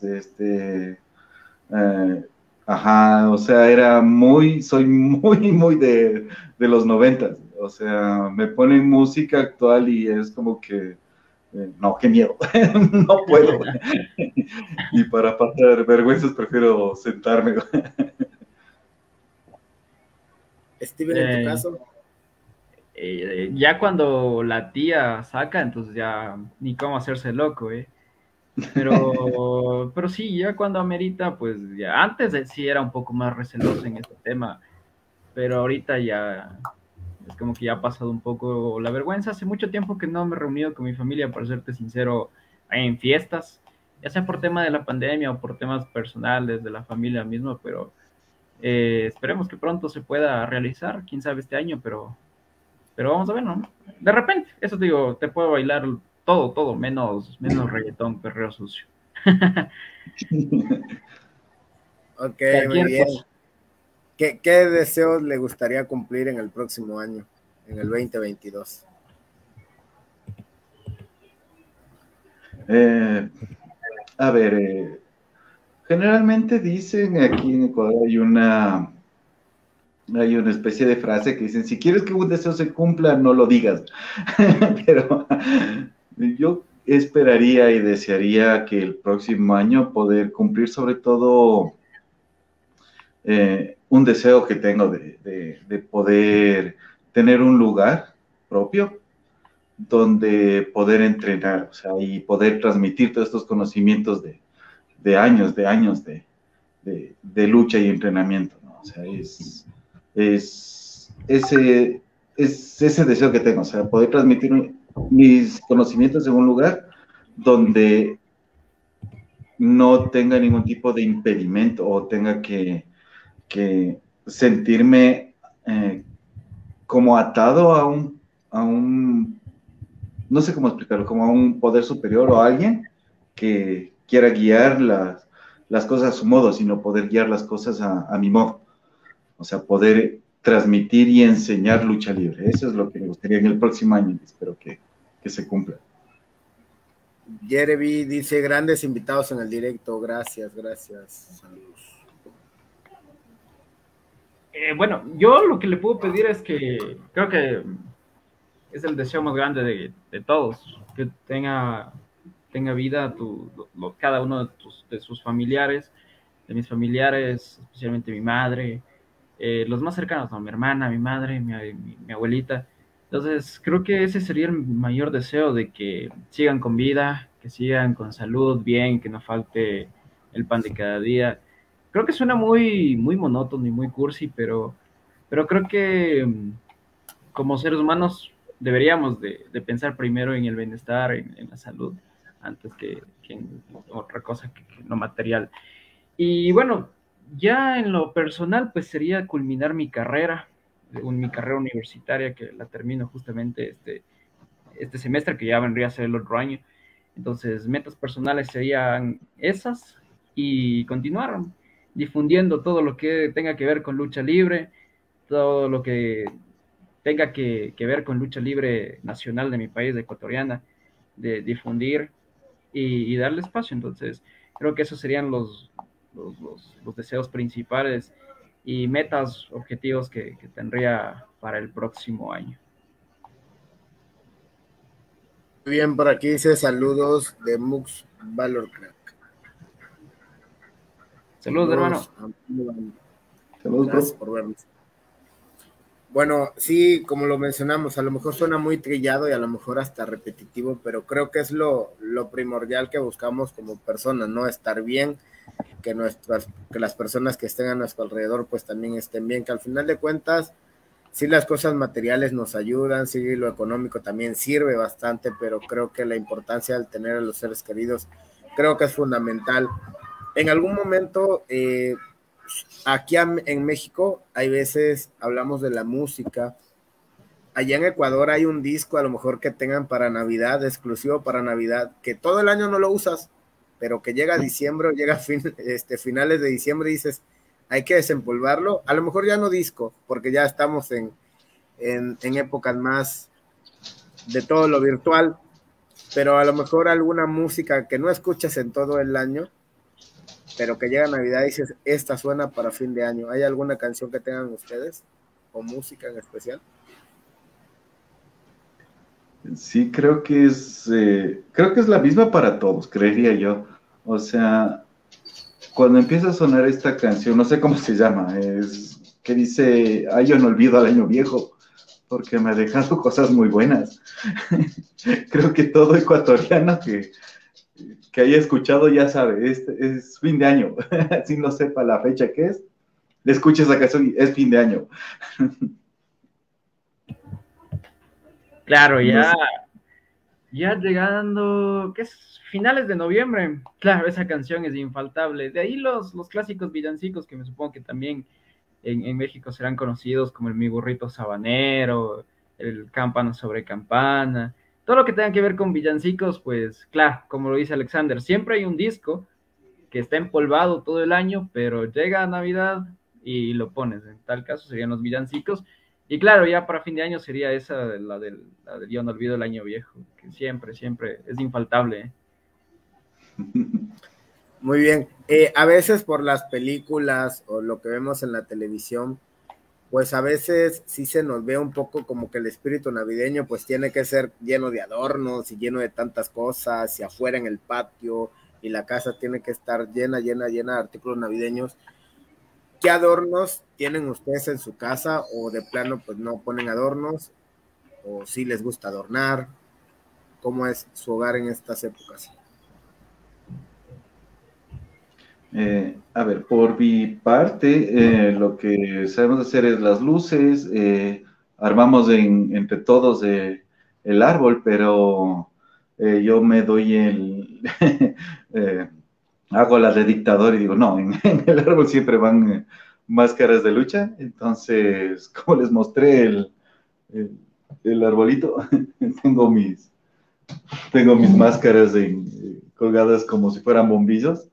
o sea, soy muy de los 90. O sea, me ponen música actual y es como que, no, qué miedo, no puedo. Y para pasar vergüenzas prefiero sentarme.
Steven, en tu caso.
Ya cuando la tía saca, entonces ya ni cómo hacerse loco, Pero sí, ya cuando amerita, pues ya antes sí era un poco más receloso en este tema, pero ahorita ya es como que ya ha pasado un poco la vergüenza. Hace mucho tiempo que no me he reunido con mi familia, para serte sincero, en fiestas, ya sea por tema de la pandemia o por temas personales de la familia misma, pero esperemos que pronto se pueda realizar, quién sabe este año, pero vamos a ver, ¿no? De repente, eso te digo, te puedo bailar todo, menos reggaetón, perreo sucio.
Ok, muy bien. ¿Qué deseos le gustaría cumplir en el próximo año, en el 2022?
A ver, generalmente dicen aquí en Ecuador hay una especie de frase que dicen, si quieres que un deseo se cumpla, no lo digas. Pero yo esperaría y desearía que el próximo año poder cumplir sobre todo un deseo que tengo de poder tener un lugar propio donde poder entrenar, o sea, y poder transmitir todos estos conocimientos de años de lucha y entrenamiento, ¿no? O sea, es ese deseo que tengo, o sea, poder transmitir mis conocimientos en un lugar donde no tenga ningún tipo de impedimento o tenga que sentirme como atado a un, no sé cómo explicarlo, como a un poder superior o a alguien que quiera guiar las cosas a su modo, sino poder guiar las cosas a mi modo. O sea, poder transmitir y enseñar lucha libre. Eso es lo que me gustaría en el próximo año y espero que se cumpla.
Jeremy dice, grandes invitados en el directo, gracias, saludos.
Bueno, yo lo que le puedo pedir es que, creo que es el deseo más grande de todos, que tenga vida cada uno de sus familiares, de mis familiares, especialmente mi madre, los más cercanos, ¿no? Mi hermana, mi madre, mi abuelita. Entonces, creo que ese sería el mayor deseo, de que sigan con vida, que sigan con salud, bien, que no falte el pan de cada día. Creo que suena muy, muy monótono y muy cursi, pero creo que como seres humanos deberíamos de pensar primero en el bienestar, en la salud, antes que en otra cosa que lo material. Y bueno, ya en lo personal, pues sería culminar mi carrera universitaria, que la termino justamente este semestre, que ya vendría a ser el otro año. Entonces, metas personales serían esas, y continuar difundiendo todo lo que tenga que ver con lucha libre, todo lo que tenga que ver con lucha libre nacional de mi país, de ecuatoriana, de difundir y darle espacio. Entonces, creo que esos serían los deseos principales y metas, objetivos que tendría para el próximo año.
Muy bien, por aquí dice saludos de Mux Valor Crack.
Saludos, hermano.
Saludos, gracias por vernos. Bueno, sí, como lo mencionamos, a lo mejor suena muy trillado y a lo mejor hasta repetitivo, pero creo que es lo primordial que buscamos como personas, ¿no? Estar bien, que las personas que estén a nuestro alrededor pues también estén bien, que al final de cuentas sí, las cosas materiales nos ayudan, sí, lo económico también sirve bastante, pero creo que la importancia del tener a los seres queridos creo que es fundamental. En algún momento aquí en México hay veces hablamos de la música. Allá en Ecuador hay un disco a lo mejor que tengan para Navidad, exclusivo para Navidad, que todo el año no lo usas, pero que llega diciembre o llega finales de diciembre y dices, hay que desempolvarlo. A lo mejor ya no disco, porque ya estamos en épocas más de todo lo virtual, pero a lo mejor alguna música que no escuchas en todo el año, pero que llega a Navidad y dices, esta suena para fin de año. ¿Hay alguna canción que tengan ustedes o música en especial?
Sí, creo que es la misma para todos, creería yo. O sea, cuando empieza a sonar esta canción, no sé cómo se llama, es que dice, ay, yo no olvido al año viejo, porque me ha dejado cosas muy buenas. Creo que todo ecuatoriano que haya escuchado ya sabe, es fin de año, si no sepa la fecha que es, escucha esa canción y es fin de año.
Claro, ya llegando, ¿qué es? Finales de noviembre. Claro, esa canción es infaltable. De ahí los clásicos villancicos, que me supongo que también en México serán conocidos, como el Mi Burrito Sabanero, el Campana sobre Campana. Todo lo que tenga que ver con villancicos, pues claro, como lo dice Alexander, siempre hay un disco que está empolvado todo el año, pero llega a Navidad y lo pones. En tal caso serían los villancicos. Y claro, ya para fin de año sería esa, la del Yo no olvido el año viejo, que siempre, siempre es infaltable, ¿eh?
Muy bien. A veces por las películas o lo que vemos en la televisión, pues a veces sí se nos ve un poco como que el espíritu navideño pues tiene que ser lleno de adornos y lleno de tantas cosas, y afuera en el patio, y la casa tiene que estar llena, llena, llena de artículos navideños. ¿Qué adornos tienen ustedes en su casa, o de plano pues no ponen adornos, o sí les gusta adornar? ¿Cómo es su hogar en estas épocas?
A ver, por mi parte, lo que sabemos hacer es las luces, armamos entre todos el árbol, pero yo me doy hago la de dictador y digo, no, en el árbol siempre van máscaras de lucha. Entonces, como les mostré el arbolito, tengo mis máscaras colgadas como si fueran bombillos.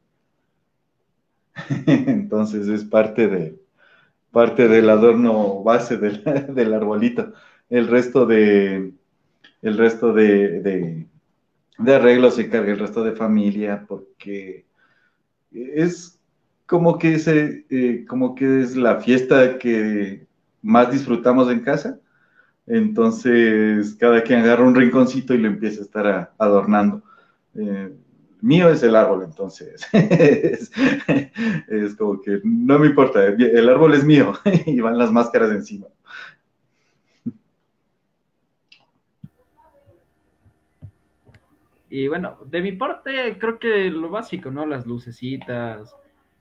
Entonces es parte del adorno base del arbolito. El resto de arreglos se encarga el resto de familia, porque es como que es la fiesta que más disfrutamos en casa. Entonces cada quien agarra un rinconcito y lo empieza a estar adornando. Mío es el árbol, entonces es como que no me importa, el árbol es mío y van las máscaras encima.
Y bueno, de mi parte creo que lo básico, ¿no? Las lucecitas.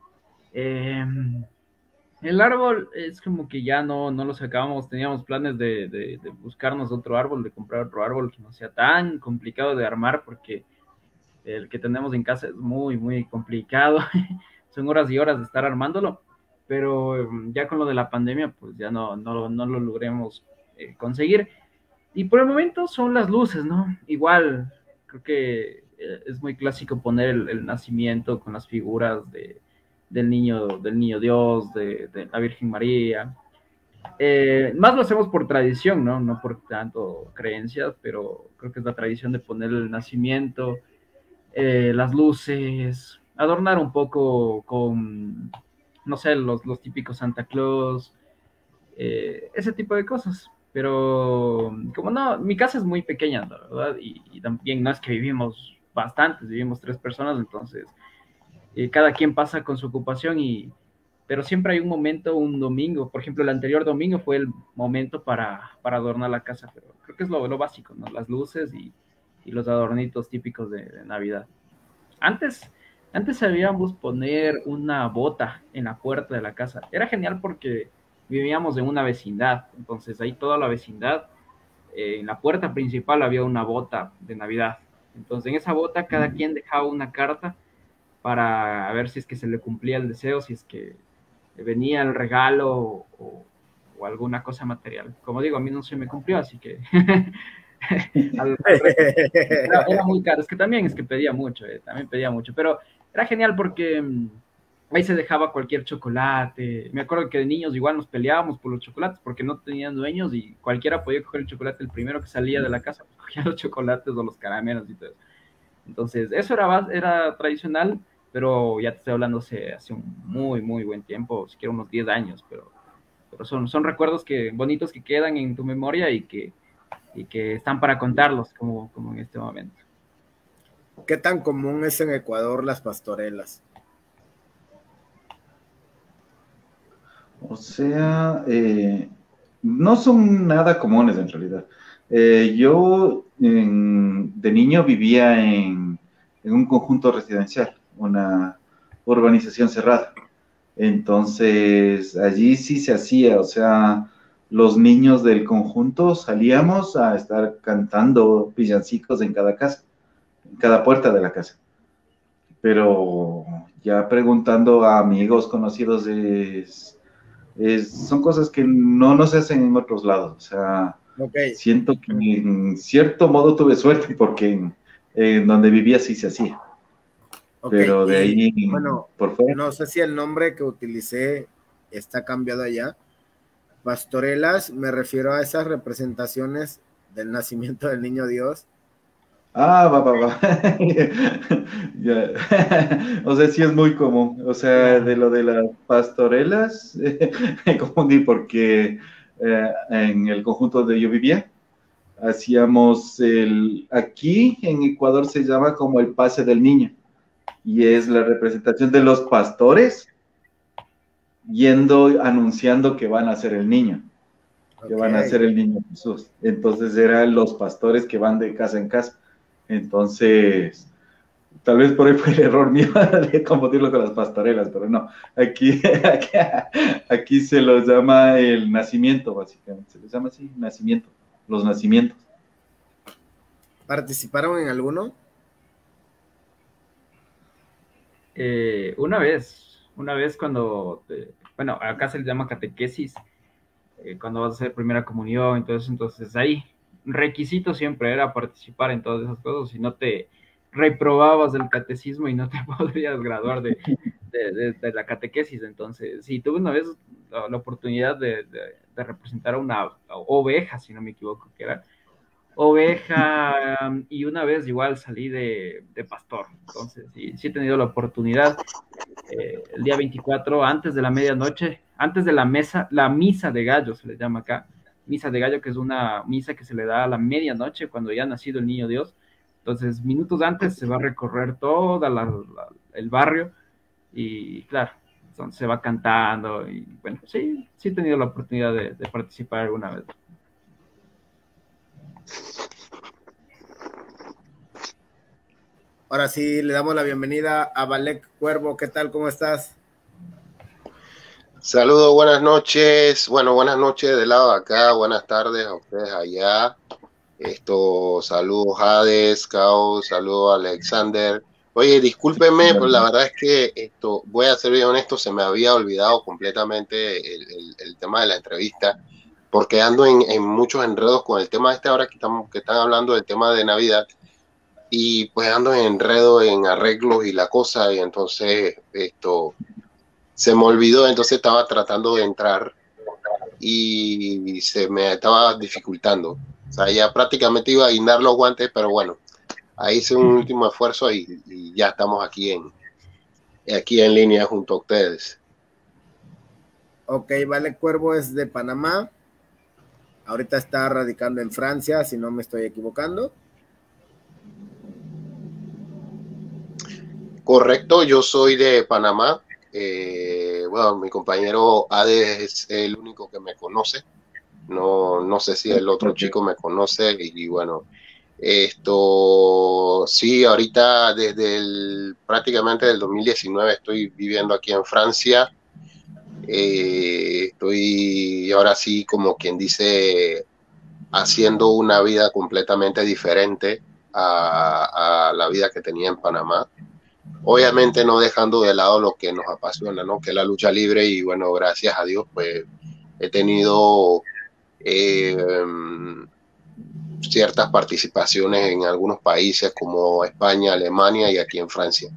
El árbol es como que ya no lo sacábamos, teníamos planes de buscarnos otro árbol, de comprar otro árbol que no sea tan complicado de armar, porque el que tenemos en casa es muy, muy complicado. Son horas y horas de estar armándolo, pero ya con lo de la pandemia, pues ya no lo logremos conseguir. Y por el momento son las luces, ¿no? Igual, creo que es muy clásico poner el nacimiento con las figuras del niño Dios, de la Virgen María. Más lo hacemos por tradición, ¿no? No por tanto creencias, pero creo que es la tradición de poner el nacimiento, las luces, adornar un poco con, no sé, los típicos Santa Claus, ese tipo de cosas. Pero como no, mi casa es muy pequeña, la verdad, y también no es que vivimos bastantes, vivimos 3 personas, entonces cada quien pasa con su ocupación, pero siempre hay un momento, un domingo, por ejemplo, el anterior domingo fue el momento para adornar la casa, pero creo que es lo básico, ¿no? Las luces y los adornitos típicos de Navidad. Antes sabíamos poner una bota en la puerta de la casa. Era genial porque vivíamos en una vecindad, entonces ahí toda la vecindad, en la puerta principal había una bota de Navidad. Entonces en esa bota cada quien dejaba una carta para ver si es que se le cumplía el deseo, si es que venía el regalo o alguna cosa material. Como digo, a mí no se me cumplió, así que era muy caro. Es que también pedía mucho, pero era genial porque ahí se dejaba cualquier chocolate. Me acuerdo que de niños igual nos peleábamos por los chocolates porque no tenían dueños y cualquiera podía coger el chocolate, el primero que salía de la casa cogía los chocolates o los caramelos y todo eso. Entonces eso era tradicional, pero ya te estoy hablando hace un muy, muy buen tiempo, siquiera unos 10 años, pero son recuerdos bonitos que quedan en tu memoria y que están para contarlos como en este momento.
¿Qué tan común es en Ecuador las pastorelas?
O sea, no son nada comunes en realidad. Yo de niño vivía en un conjunto residencial, una urbanización cerrada. Entonces, allí sí se hacía, o sea, los niños del conjunto salíamos a estar cantando villancicos en cada casa, en cada puerta de la casa. Pero ya preguntando a amigos conocidos, son cosas que no se hacen en otros lados. O sea, okay. Siento que en cierto modo tuve suerte porque en donde vivía sí se hacía. Okay. Pero de ahí,
bueno,
por fuera.
No sé si el nombre que utilicé está cambiado allá. Pastorelas, me refiero a esas representaciones del nacimiento del niño Dios.
Va. Ya. O sea, sí es muy común. O sea, de lo de las pastorelas, me confundí porque en el conjunto donde yo vivía, hacíamos aquí en Ecuador se llama como el pase del niño. Y es la representación de los pastores yendo, anunciando que van a ser el niño. Que van a ser el niño Jesús. Entonces eran los pastores que van de casa en casa. Entonces, tal vez por ahí fue el error mío de confundirlo con las pastorelas, pero no. Aquí se los llama el nacimiento, básicamente. Se les llama así, nacimiento. Los nacimientos.
¿Participaron en alguno?
Una vez cuando, bueno, acá se le llama catequesis, cuando vas a hacer primera comunión, entonces ahí, requisito siempre era participar en todas esas cosas, si no te reprobabas del catecismo y no te podrías graduar de la catequesis. Entonces, sí, tuve una vez la oportunidad de representar a una oveja, si no me equivoco, que era oveja, y una vez igual salí de pastor. Entonces, sí he tenido la oportunidad. El día 24, antes de la medianoche, antes de la misa de gallo, se le llama acá, misa de gallo, que es una misa que se le da a la medianoche cuando ya ha nacido el niño Dios. Entonces, minutos antes se va a recorrer todo el barrio y claro, entonces se va cantando y bueno, sí he tenido la oportunidad de participar alguna vez.
Ahora sí, le damos la bienvenida a Valek Cuervo. ¿Qué tal? ¿Cómo estás?
Saludos, buenas noches. Bueno, buenas noches del lado de acá. Buenas tardes a ustedes allá. Saludos Hades, Caos, saludos Alexander. Oye, discúlpenme, pues la verdad es que voy a ser bien honesto, se me había olvidado completamente el tema de la entrevista, porque ando en muchos enredos con el tema ahora que están hablando del tema de Navidad. Y pues ando en enredo en arreglos y la cosa, y entonces se me olvidó, entonces estaba tratando de entrar y se me estaba dificultando. O sea, ya prácticamente iba a guindar los guantes, pero bueno, ahí hice un último esfuerzo y ya estamos aquí en línea junto a ustedes.
Ok, Valek Cuervo es de Panamá. Ahorita está radicando en Francia, si no me estoy equivocando.
Correcto, yo soy de Panamá. Bueno, mi compañero Hades es el único que me conoce. No sé si el otro chico me conoce. Y bueno, sí, ahorita desde prácticamente del 2019 estoy viviendo aquí en Francia. Estoy ahora sí, como quien dice, haciendo una vida completamente diferente a la vida que tenía en Panamá. Obviamente no dejando de lado lo que nos apasiona, ¿no? Que es la lucha libre. Y bueno, gracias a Dios, pues he tenido ciertas participaciones en algunos países como España, Alemania y aquí en Francia.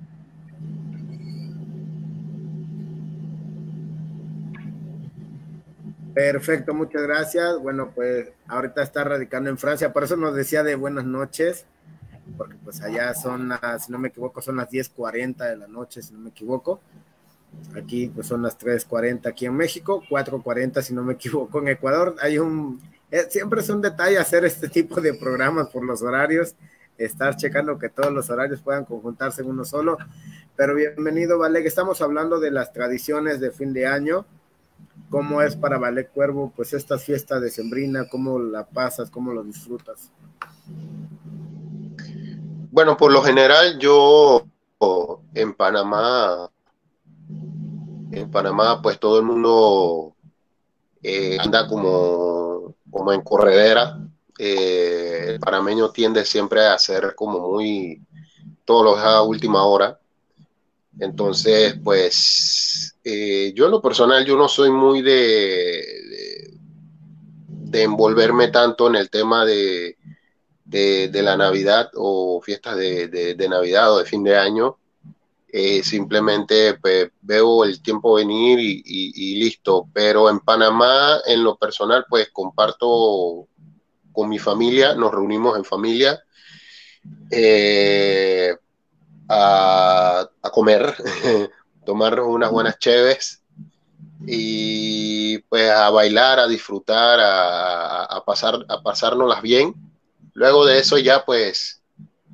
Perfecto, muchas gracias. Bueno, pues ahorita está radicando en Francia, por eso nos decía de buenas noches, porque pues allá son las, si no me equivoco, son las 10:40 de la noche, si no me equivoco. Aquí pues son las 3:40 aquí en México, 4:40 si no me equivoco en Ecuador. Hay siempre es un detalle hacer este tipo de programas por los horarios, estar checando que todos los horarios puedan conjuntarse en uno solo. Pero bienvenido, Valek. Estamos hablando de las tradiciones de fin de año. ¿Cómo es para Valek Cuervo pues esta fiesta decembrina? ¿Cómo la pasas? ¿Cómo lo disfrutas?
Bueno, por lo general yo en Panamá pues todo el mundo anda como en corredera. El panameño tiende siempre a ser como muy, todo lo deja a última hora. Entonces, pues yo en lo personal, yo no soy muy de envolverme tanto en el tema de la Navidad o fiestas de Navidad o de fin de año. simplemente pues, veo el tiempo venir y listo. Pero en Panamá, en lo personal, pues comparto con mi familia, nos reunimos en familia a comer, tomar unas buenas cheves y pues a bailar, a disfrutar, a pasárnoslas bien. Luego de eso ya pues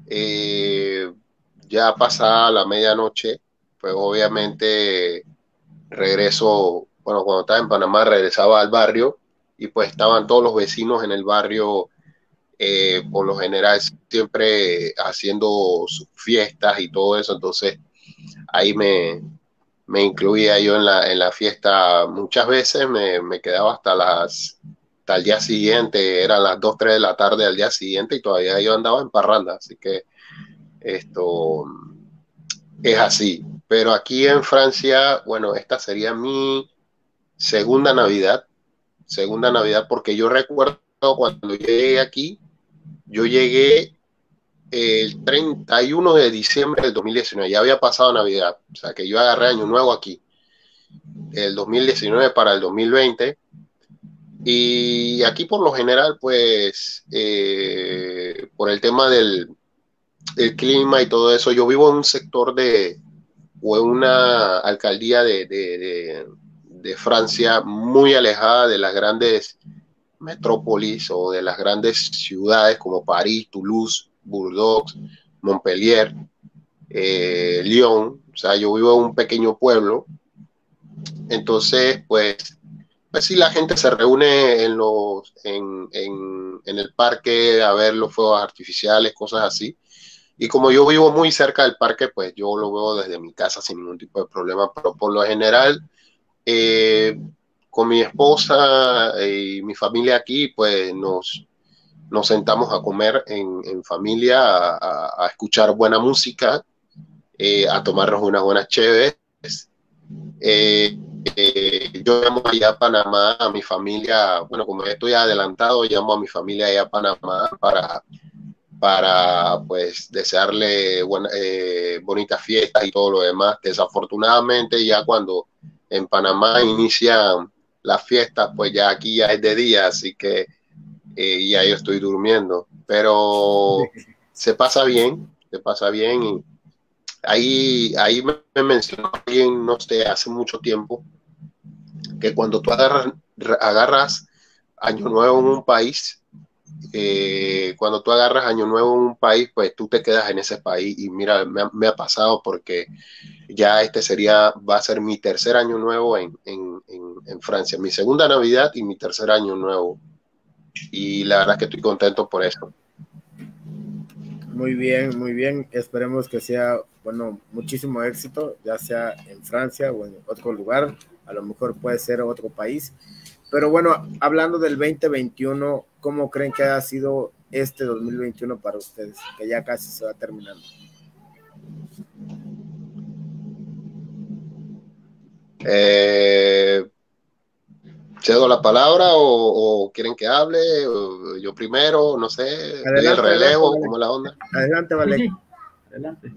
ya pasada la medianoche, pues obviamente regreso, bueno, cuando estaba en Panamá regresaba al barrio y pues estaban todos los vecinos en el barrio, por lo general siempre haciendo sus fiestas y todo eso, entonces ahí me incluía yo en la fiesta muchas veces, me quedaba hasta el día siguiente, eran las 2, 3 de la tarde al día siguiente y todavía yo andaba en parranda, así que esto es así. Pero aquí en Francia, bueno, esta sería mi segunda Navidad, porque yo recuerdo cuando llegué aquí, yo llegué el 31 de diciembre del 2019, ya había pasado Navidad, o sea que yo agarré Año Nuevo aquí, el 2019 para el 2020, y aquí por lo general, pues, por el tema del clima y todo eso, yo vivo en un sector o en una alcaldía de Francia muy alejada de las grandes metrópolis o de las grandes ciudades como París, Toulouse, Bordeaux, Montpellier, Lyon. O sea, yo vivo en un pequeño pueblo. Entonces, pues sí, la gente se reúne en el parque a ver los fuegos artificiales, cosas así. Y como yo vivo muy cerca del parque, pues yo lo veo desde mi casa sin ningún tipo de problema. Pero por lo general, con mi esposa y mi familia aquí, pues nos sentamos a comer en familia, a escuchar buena música, a tomarnos unas buenas cheves. Yo llamo allá a Panamá a mi familia, bueno, como ya estoy adelantado, llamo a mi familia allá a Panamá para pues desearle bonitas fiestas y todo lo demás. Desafortunadamente ya cuando en Panamá inician las fiestas, pues ya aquí ya es de día, así que ya yo estoy durmiendo, pero se pasa bien y ahí me mencionó alguien, no sé, hace mucho tiempo, que cuando tú agarras Año Nuevo en un país, pues tú te quedas en ese país. Y mira, me ha pasado porque ya va a ser mi tercer Año Nuevo en Francia, mi segunda Navidad y mi tercer Año Nuevo, y la verdad es que estoy contento por eso.
Muy bien, esperemos que sea, bueno, muchísimo éxito, ya sea en Francia o en otro lugar, a lo mejor puede ser otro país. Pero bueno, hablando del 2021, ¿cómo creen que ha sido este 2021 para ustedes? Que ya casi se va terminando.
¿Cedo la palabra o quieren que hable? O yo primero, no sé, doy el relevo, ¿cómo es la onda?
Adelante, vale.
Sí, adelante.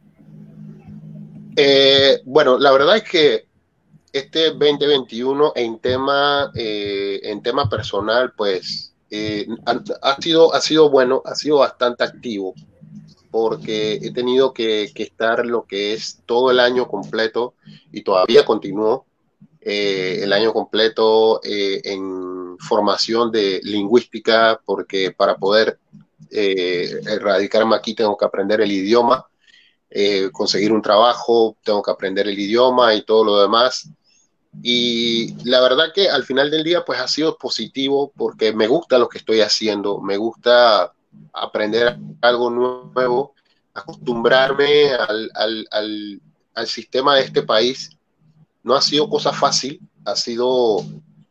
Bueno, la verdad es que este 2021 en tema personal, pues ha sido bueno, ha sido bastante activo, porque he tenido que estar lo que es todo el año completo, y todavía continúo el año completo en formación de lingüística, porque para poder radicarme aquí tengo que aprender el idioma, conseguir un trabajo, tengo que aprender el idioma y todo lo demás. Y la verdad que al final del día pues ha sido positivo, porque me gusta lo que estoy haciendo, me gusta aprender algo nuevo, acostumbrarme al sistema de este país. No ha sido cosa fácil, ha sido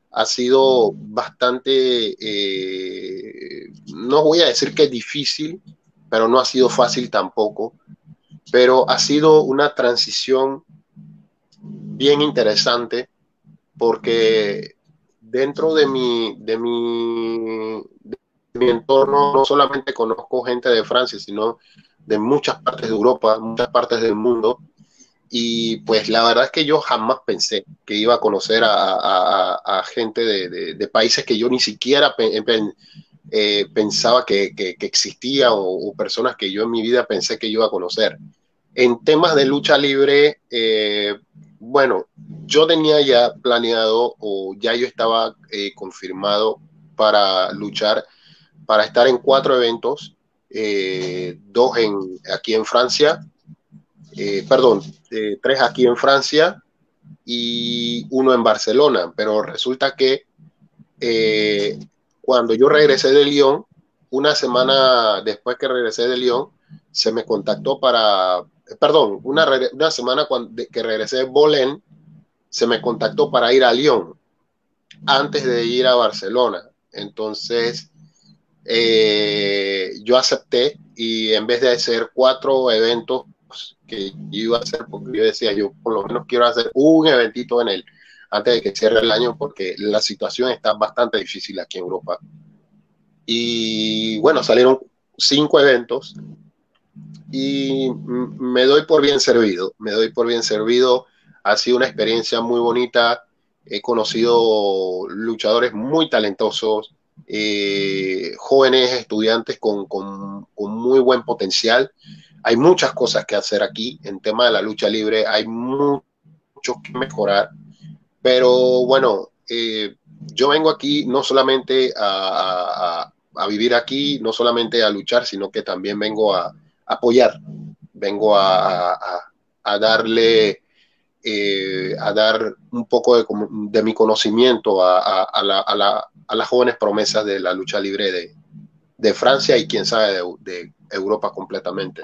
bastante, no voy a decir que es difícil, pero no ha sido fácil tampoco. Pero ha sido una transición bien interesante, porque dentro de mi entorno no solamente conozco gente de Francia, sino de muchas partes de Europa, muchas partes del mundo. y pues la verdad es que yo jamás pensé que iba a conocer a gente de países que yo ni siquiera pensaba que existía, o personas que yo en mi vida pensé que iba a conocer. En temas de lucha libre, bueno, yo tenía ya planeado, o ya yo estaba confirmado para luchar, para estar en 4 eventos, 2 aquí en Francia, 3 aquí en Francia y 1 en Barcelona, pero resulta que cuando yo regresé de Lyon, una semana después que regresé de Lyon, se me contactó una semana que regresé de Bolén, se me contactó para ir a Lyon antes de ir a Barcelona. Entonces yo acepté, y en vez de hacer 4 eventos que yo iba a hacer, porque yo decía, yo por lo menos quiero hacer un eventito antes de que cierre el año, porque la situación está bastante difícil aquí en Europa. Y bueno, salieron 5 eventos y me doy por bien servido, ha sido una experiencia muy bonita, he conocido luchadores muy talentosos, jóvenes estudiantes con muy buen potencial. Hay muchas cosas que hacer aquí en tema de la lucha libre, hay mucho que mejorar, pero bueno, yo vengo aquí no solamente a vivir aquí, no solamente a luchar, sino que también vengo a apoyar, vengo a darle, a dar un poco de mi conocimiento a las jóvenes promesas de la lucha libre de Francia, y quién sabe de Europa completamente.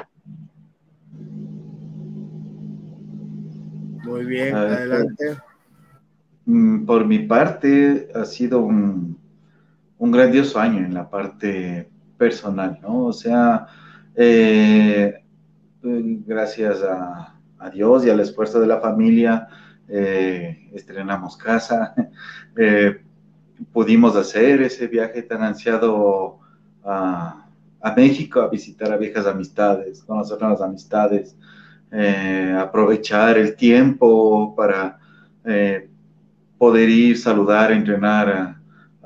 Muy bien, adelante.
Por mi parte, ha sido un grandioso año en la parte personal, ¿no? O sea, gracias a Dios y al esfuerzo de la familia, estrenamos casa, pudimos hacer ese viaje tan ansiado a México, a visitar a viejas amistades, conocer nuevas amistades, aprovechar el tiempo para poder ir, saludar, entrenar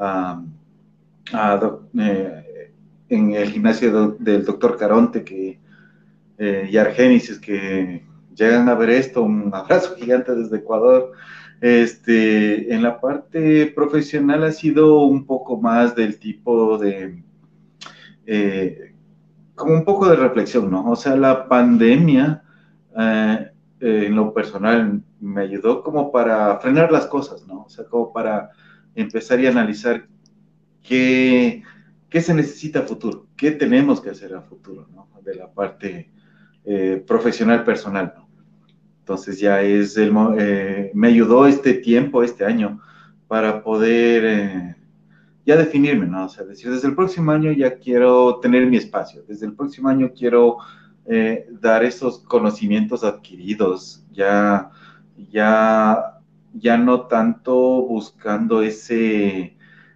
en el gimnasio del doctor Caronte y Argénesis, que llegan a ver esto. Un abrazo gigante desde Ecuador. En la parte profesional ha sido un poco más del tipo de como un poco de reflexión, ¿no? O sea, la pandemia en lo personal me ayudó como para frenar las cosas, ¿no? O sea, como para empezar y analizar qué se necesita a futuro, qué tenemos que hacer a futuro, ¿no? De la parte profesional, personal, ¿no? Entonces ya me ayudó este tiempo, este año, para poder ya definirme, ¿no? O sea, decir, desde el próximo año ya quiero tener mi espacio, desde el próximo año quiero dar esos conocimientos adquiridos, ya no tanto buscando ese,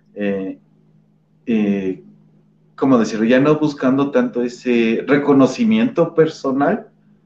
¿cómo decirlo? Ya no buscando tanto ese reconocimiento personal,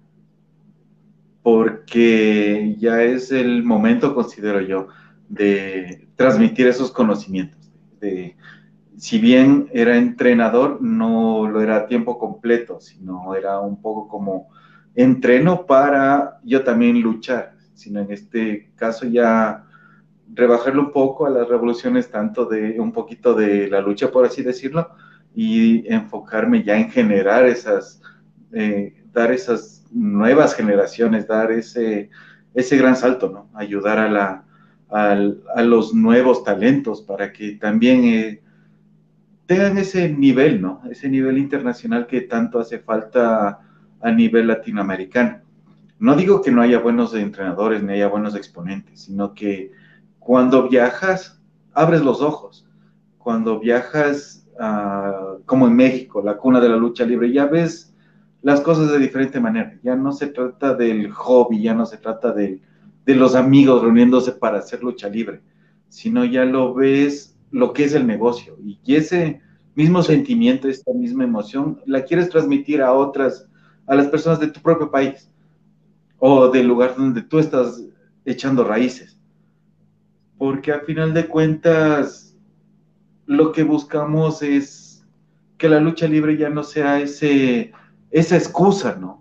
porque ya es el momento, considero yo, de transmitir esos conocimientos. Si bien era entrenador, no lo era a tiempo completo, sino era un poco como entreno para yo también luchar, sino en este caso ya rebajarlo un poco a las revoluciones, tanto de un poquito de la lucha, por así decirlo, y enfocarme ya en generar dar esas nuevas generaciones, dar ese gran salto, ¿no? Ayudar a los nuevos talentos para que también tengan ese nivel, ¿no? Ese nivel internacional que tanto hace falta a nivel latinoamericano. No digo que no haya buenos entrenadores ni haya buenos exponentes, sino que cuando viajas, abres los ojos. Cuando viajas, como en México, la cuna de la lucha libre, ya ves las cosas de diferente manera. Ya no se trata del hobby, ya no se trata de los amigos reuniéndose para hacer lucha libre, sino ya lo ves lo que es el negocio, y ese mismo sentimiento, esta misma emoción, la quieres transmitir a las personas de tu propio país. o del lugar donde tú estás echando raíces. Porque al final de cuentas, lo que buscamos es que la lucha libre ya no sea esa excusa, ¿no?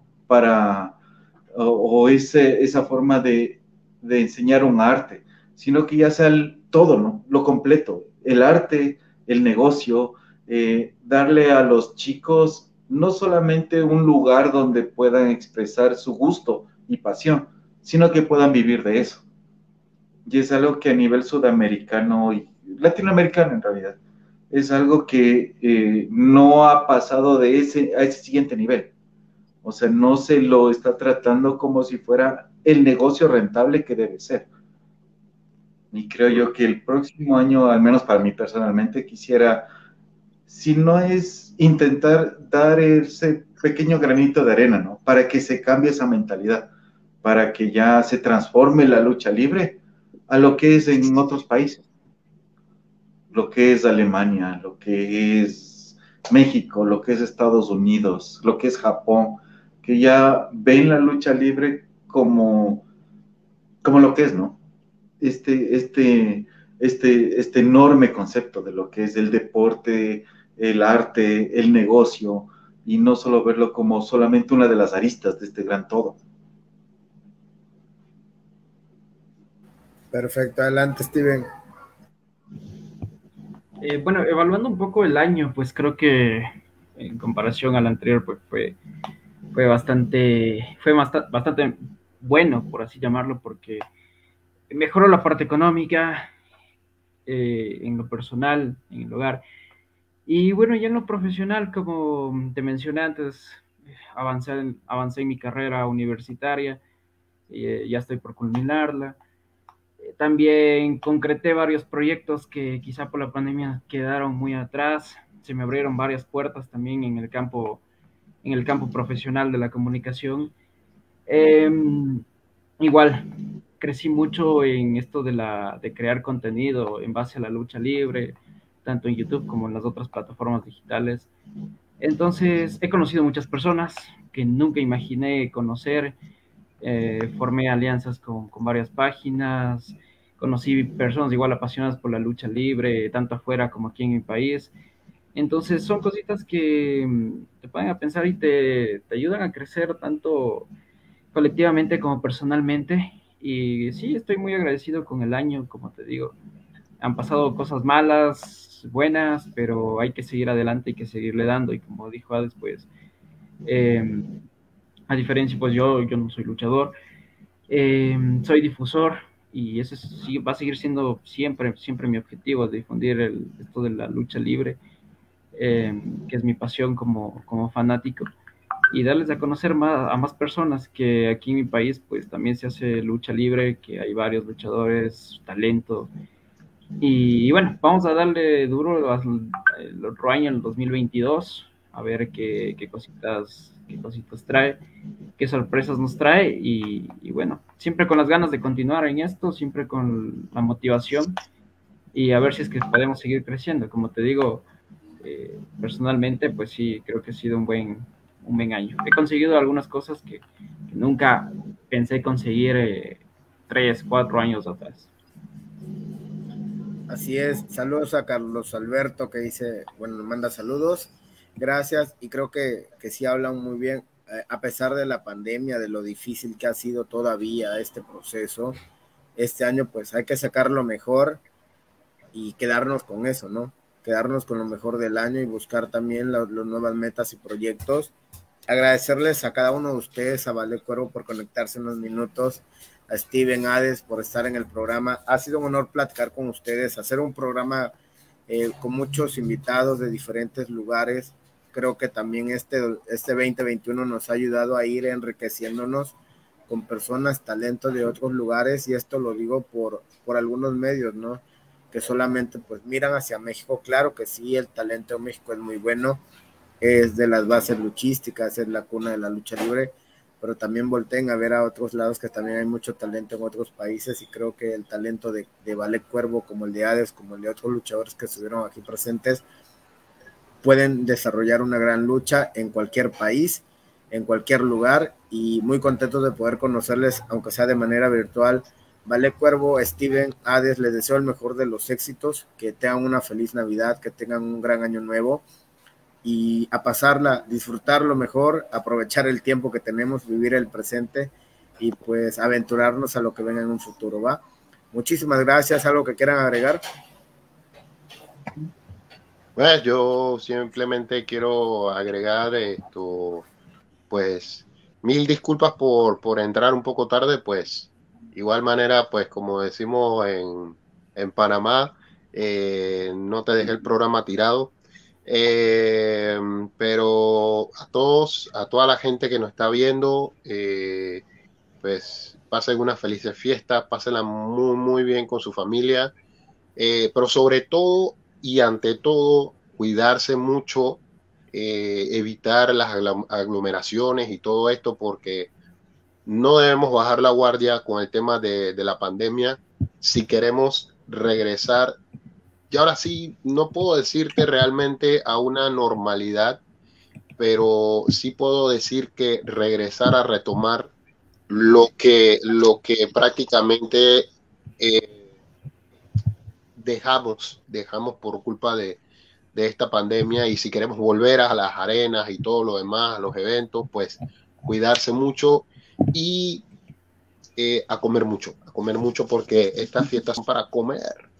O esa forma de enseñar un arte, sino que ya sea todo, ¿no? Lo completo, el arte, el negocio, darle a los chicos no solamente un lugar donde puedan expresar su gusto y pasión, sino que puedan vivir de eso. Y es algo que a nivel sudamericano y latinoamericano en realidad, es algo que no ha pasado a ese siguiente nivel. O sea, no se lo está tratando como si fuera el negocio rentable que debe ser. Y creo yo que el próximo año, al menos para mí personalmente, quisiera, si no es intentar dar ese pequeño granito de arena, ¿no? Para que se cambie esa mentalidad, para que ya se transforme la lucha libre a lo que es en otros países, lo que es Alemania, lo que es México, lo que es Estados Unidos, lo que es Japón, que ya ven la lucha libre como lo que es, ¿no? Este enorme concepto de lo que es el deporte, el arte, el negocio, y no solo verlo como solamente una de las aristas de este gran todo.
Perfecto, adelante, Steven.
Bueno, evaluando un poco el año, pues creo que en comparación al anterior, pues fue bastante bueno, por así llamarlo, porque mejoró la parte económica, en lo personal, en el hogar. Y bueno, ya en lo profesional, como te mencioné antes, avancé en mi carrera universitaria, ya estoy por culminarla. También concreté varios proyectos que quizá por la pandemia quedaron muy atrás. Se me abrieron varias puertas también en el campo profesional de la comunicación. Igual, crecí mucho en esto de crear contenido en base a la lucha libre, tanto en YouTube como en las otras plataformas digitales. Entonces, he conocido muchas personas que nunca imaginé conocer. Formé alianzas con varias páginas, conocí personas igual apasionadas por la lucha libre, tanto afuera como aquí en mi país. Entonces son cositas que te ponen a pensar y te ayudan a crecer tanto colectivamente como personalmente. Y sí, estoy muy agradecido con el año, como te digo. Han pasado cosas malas, buenas, pero hay que seguir adelante, hay que seguirle dando. Y como dijo Hades, pues, a diferencia, pues yo no soy luchador, soy difusor, y ese sí va a seguir siendo siempre mi objetivo, de difundir esto de la lucha libre, que es mi pasión como fanático, y darles a conocer a más personas que aquí en mi país pues también se hace lucha libre, que hay varios luchadores, talento, y bueno, vamos a darle duro el otro año, el 2022, a ver qué cositas trae, qué sorpresas nos trae, y bueno, siempre con las ganas de continuar en esto, siempre con la motivación, y a ver si es que podemos seguir creciendo. Como te digo, personalmente, pues sí, creo que ha sido un buen año. He conseguido algunas cosas que nunca pensé conseguir 3, 4 años atrás.
Así es, saludos a Carlos Alberto, que dice, bueno, nos manda saludos, gracias, y creo que sí hablan muy bien, a pesar de la pandemia, de lo difícil que ha sido todavía este proceso, este año pues hay que sacar lo mejor y quedarnos con eso, ¿no? Quedarnos con lo mejor del año y buscar también las nuevas metas y proyectos. Agradecerles a cada uno de ustedes, a Vale Cuervo por conectarse unos minutos, a Steven, Hades por estar en el programa. Ha sido un honor platicar con ustedes, hacer un programa con muchos invitados de diferentes lugares. Creo que también este 2021 nos ha ayudado a ir enriqueciéndonos con personas, talentos de otros lugares, y esto lo digo por algunos medios, ¿no? Que solamente pues miran hacia México. Claro que sí, el talento de México es muy bueno, es de las bases luchísticas, es la cuna de la lucha libre, pero también volteen a ver a otros lados que también hay mucho talento en otros países, y creo que el talento de Vale Cuervo, como el de Hades, como el de otros luchadores que estuvieron aquí presentes, pueden desarrollar una gran lucha en cualquier país, en cualquier lugar, y muy contentos de poder conocerles, aunque sea de manera virtual. Vale Cuervo, Steven, Hades, les deseo el mejor de los éxitos, que tengan una feliz Navidad, que tengan un gran año nuevo y a pasarla, disfrutar lo mejor, aprovechar el tiempo que tenemos, vivir el presente y pues aventurarnos a lo que venga en un futuro, ¿va? Muchísimas gracias. ¿Algo que quieran agregar?
Pues yo simplemente quiero agregar esto, pues 1000 disculpas por entrar un poco tarde, pues igual manera, pues como decimos en Panamá, no te dejé el programa tirado, pero a todos, a toda la gente que nos está viendo, pues pasen unas felices fiestas, pásenla muy, muy bien con su familia, pero sobre todo y ante todo, cuidarse mucho, evitar las aglomeraciones y todo esto, porque no debemos bajar la guardia con el tema de la pandemia si queremos regresar. Y ahora sí, no puedo decirte realmente a una normalidad, pero sí puedo decir que regresar a retomar lo que prácticamente dejamos por culpa de esta pandemia. Y si queremos volver a las arenas y todo lo demás, a los eventos, pues cuidarse mucho y a comer mucho porque estas fiestas son para comer.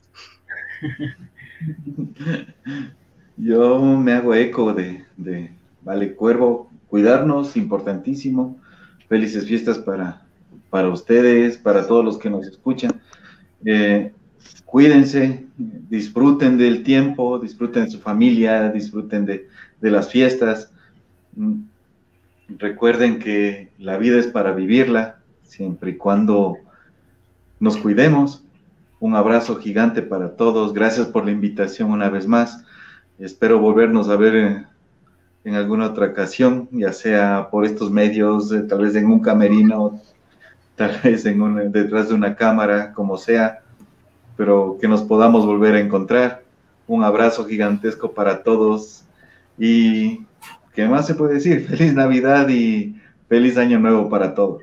Yo me hago eco de Vale Cuervo, cuidarnos, importantísimo. Felices fiestas para ustedes, para todos los que nos escuchan. Cuídense, disfruten del tiempo, disfruten de su familia, disfruten de las fiestas. Recuerden que la vida es para vivirla, siempre y cuando nos cuidemos. Un abrazo gigante para todos. Gracias por la invitación una vez más. Espero volvernos a ver en alguna otra ocasión, ya sea por estos medios, tal vez en un camerino, tal vez detrás de una cámara, como sea, pero que nos podamos volver a encontrar. Un abrazo gigantesco para todos y ¿qué más se puede decir? Feliz Navidad y feliz Año Nuevo para todos.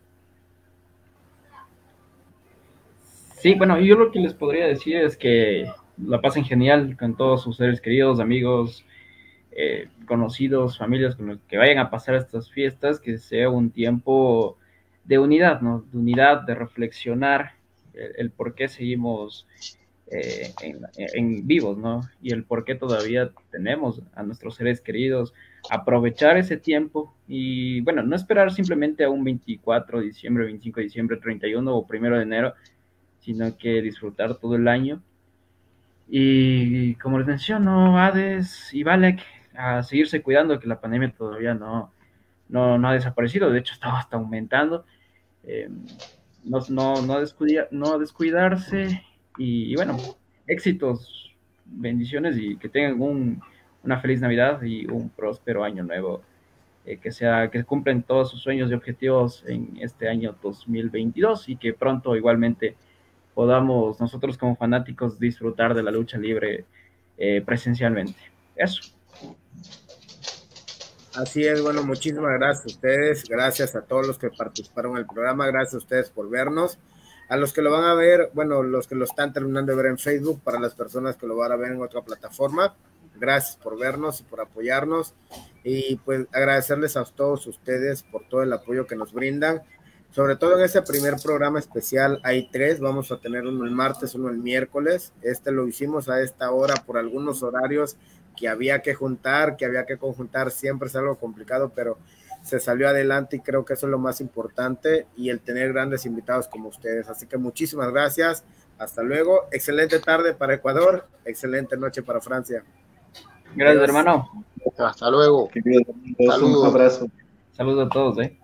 Sí, bueno, yo lo que les podría decir es que la pasen genial con todos sus seres queridos, amigos, conocidos, familias con los que vayan a pasar estas fiestas, que sea un tiempo de unidad, ¿no? De unidad, de reflexionar el por qué seguimos en vivos, ¿no? Y el por qué todavía tenemos a nuestros seres queridos, aprovechar ese tiempo y, bueno, no esperar simplemente a un 24 de diciembre, 25 de diciembre, 31 o 1 de enero, sino que disfrutar todo el año. Y como les menciono, Hades y Valek, a seguirse cuidando, que la pandemia todavía no ha desaparecido, de hecho está hasta aumentando. No descuidarse y bueno, éxitos, bendiciones y que tengan una feliz Navidad y un próspero año nuevo, que cumplen todos sus sueños y objetivos en este año 2022 y que pronto igualmente podamos nosotros como fanáticos disfrutar de la lucha libre presencialmente. Eso.
Así es, bueno, muchísimas gracias a ustedes, gracias a todos los que participaron en el programa, gracias a ustedes por vernos, a los que lo van a ver, bueno, los que lo están terminando de ver en Facebook, para las personas que lo van a ver en otra plataforma, gracias por vernos y por apoyarnos, y pues agradecerles a todos ustedes por todo el apoyo que nos brindan, sobre todo en este primer programa especial. Hay 3, vamos a tener uno el martes, uno el miércoles. Lo hicimos a esta hora por algunos horarios que había que conjuntar, siempre es algo complicado, pero se salió adelante y creo que eso es lo más importante, y el tener grandes invitados como ustedes. Así que muchísimas gracias, hasta luego, excelente tarde para Ecuador, excelente noche para Francia.
Gracias, hermano.
Hasta luego.
Saludos. Un abrazo.
Saludos a todos,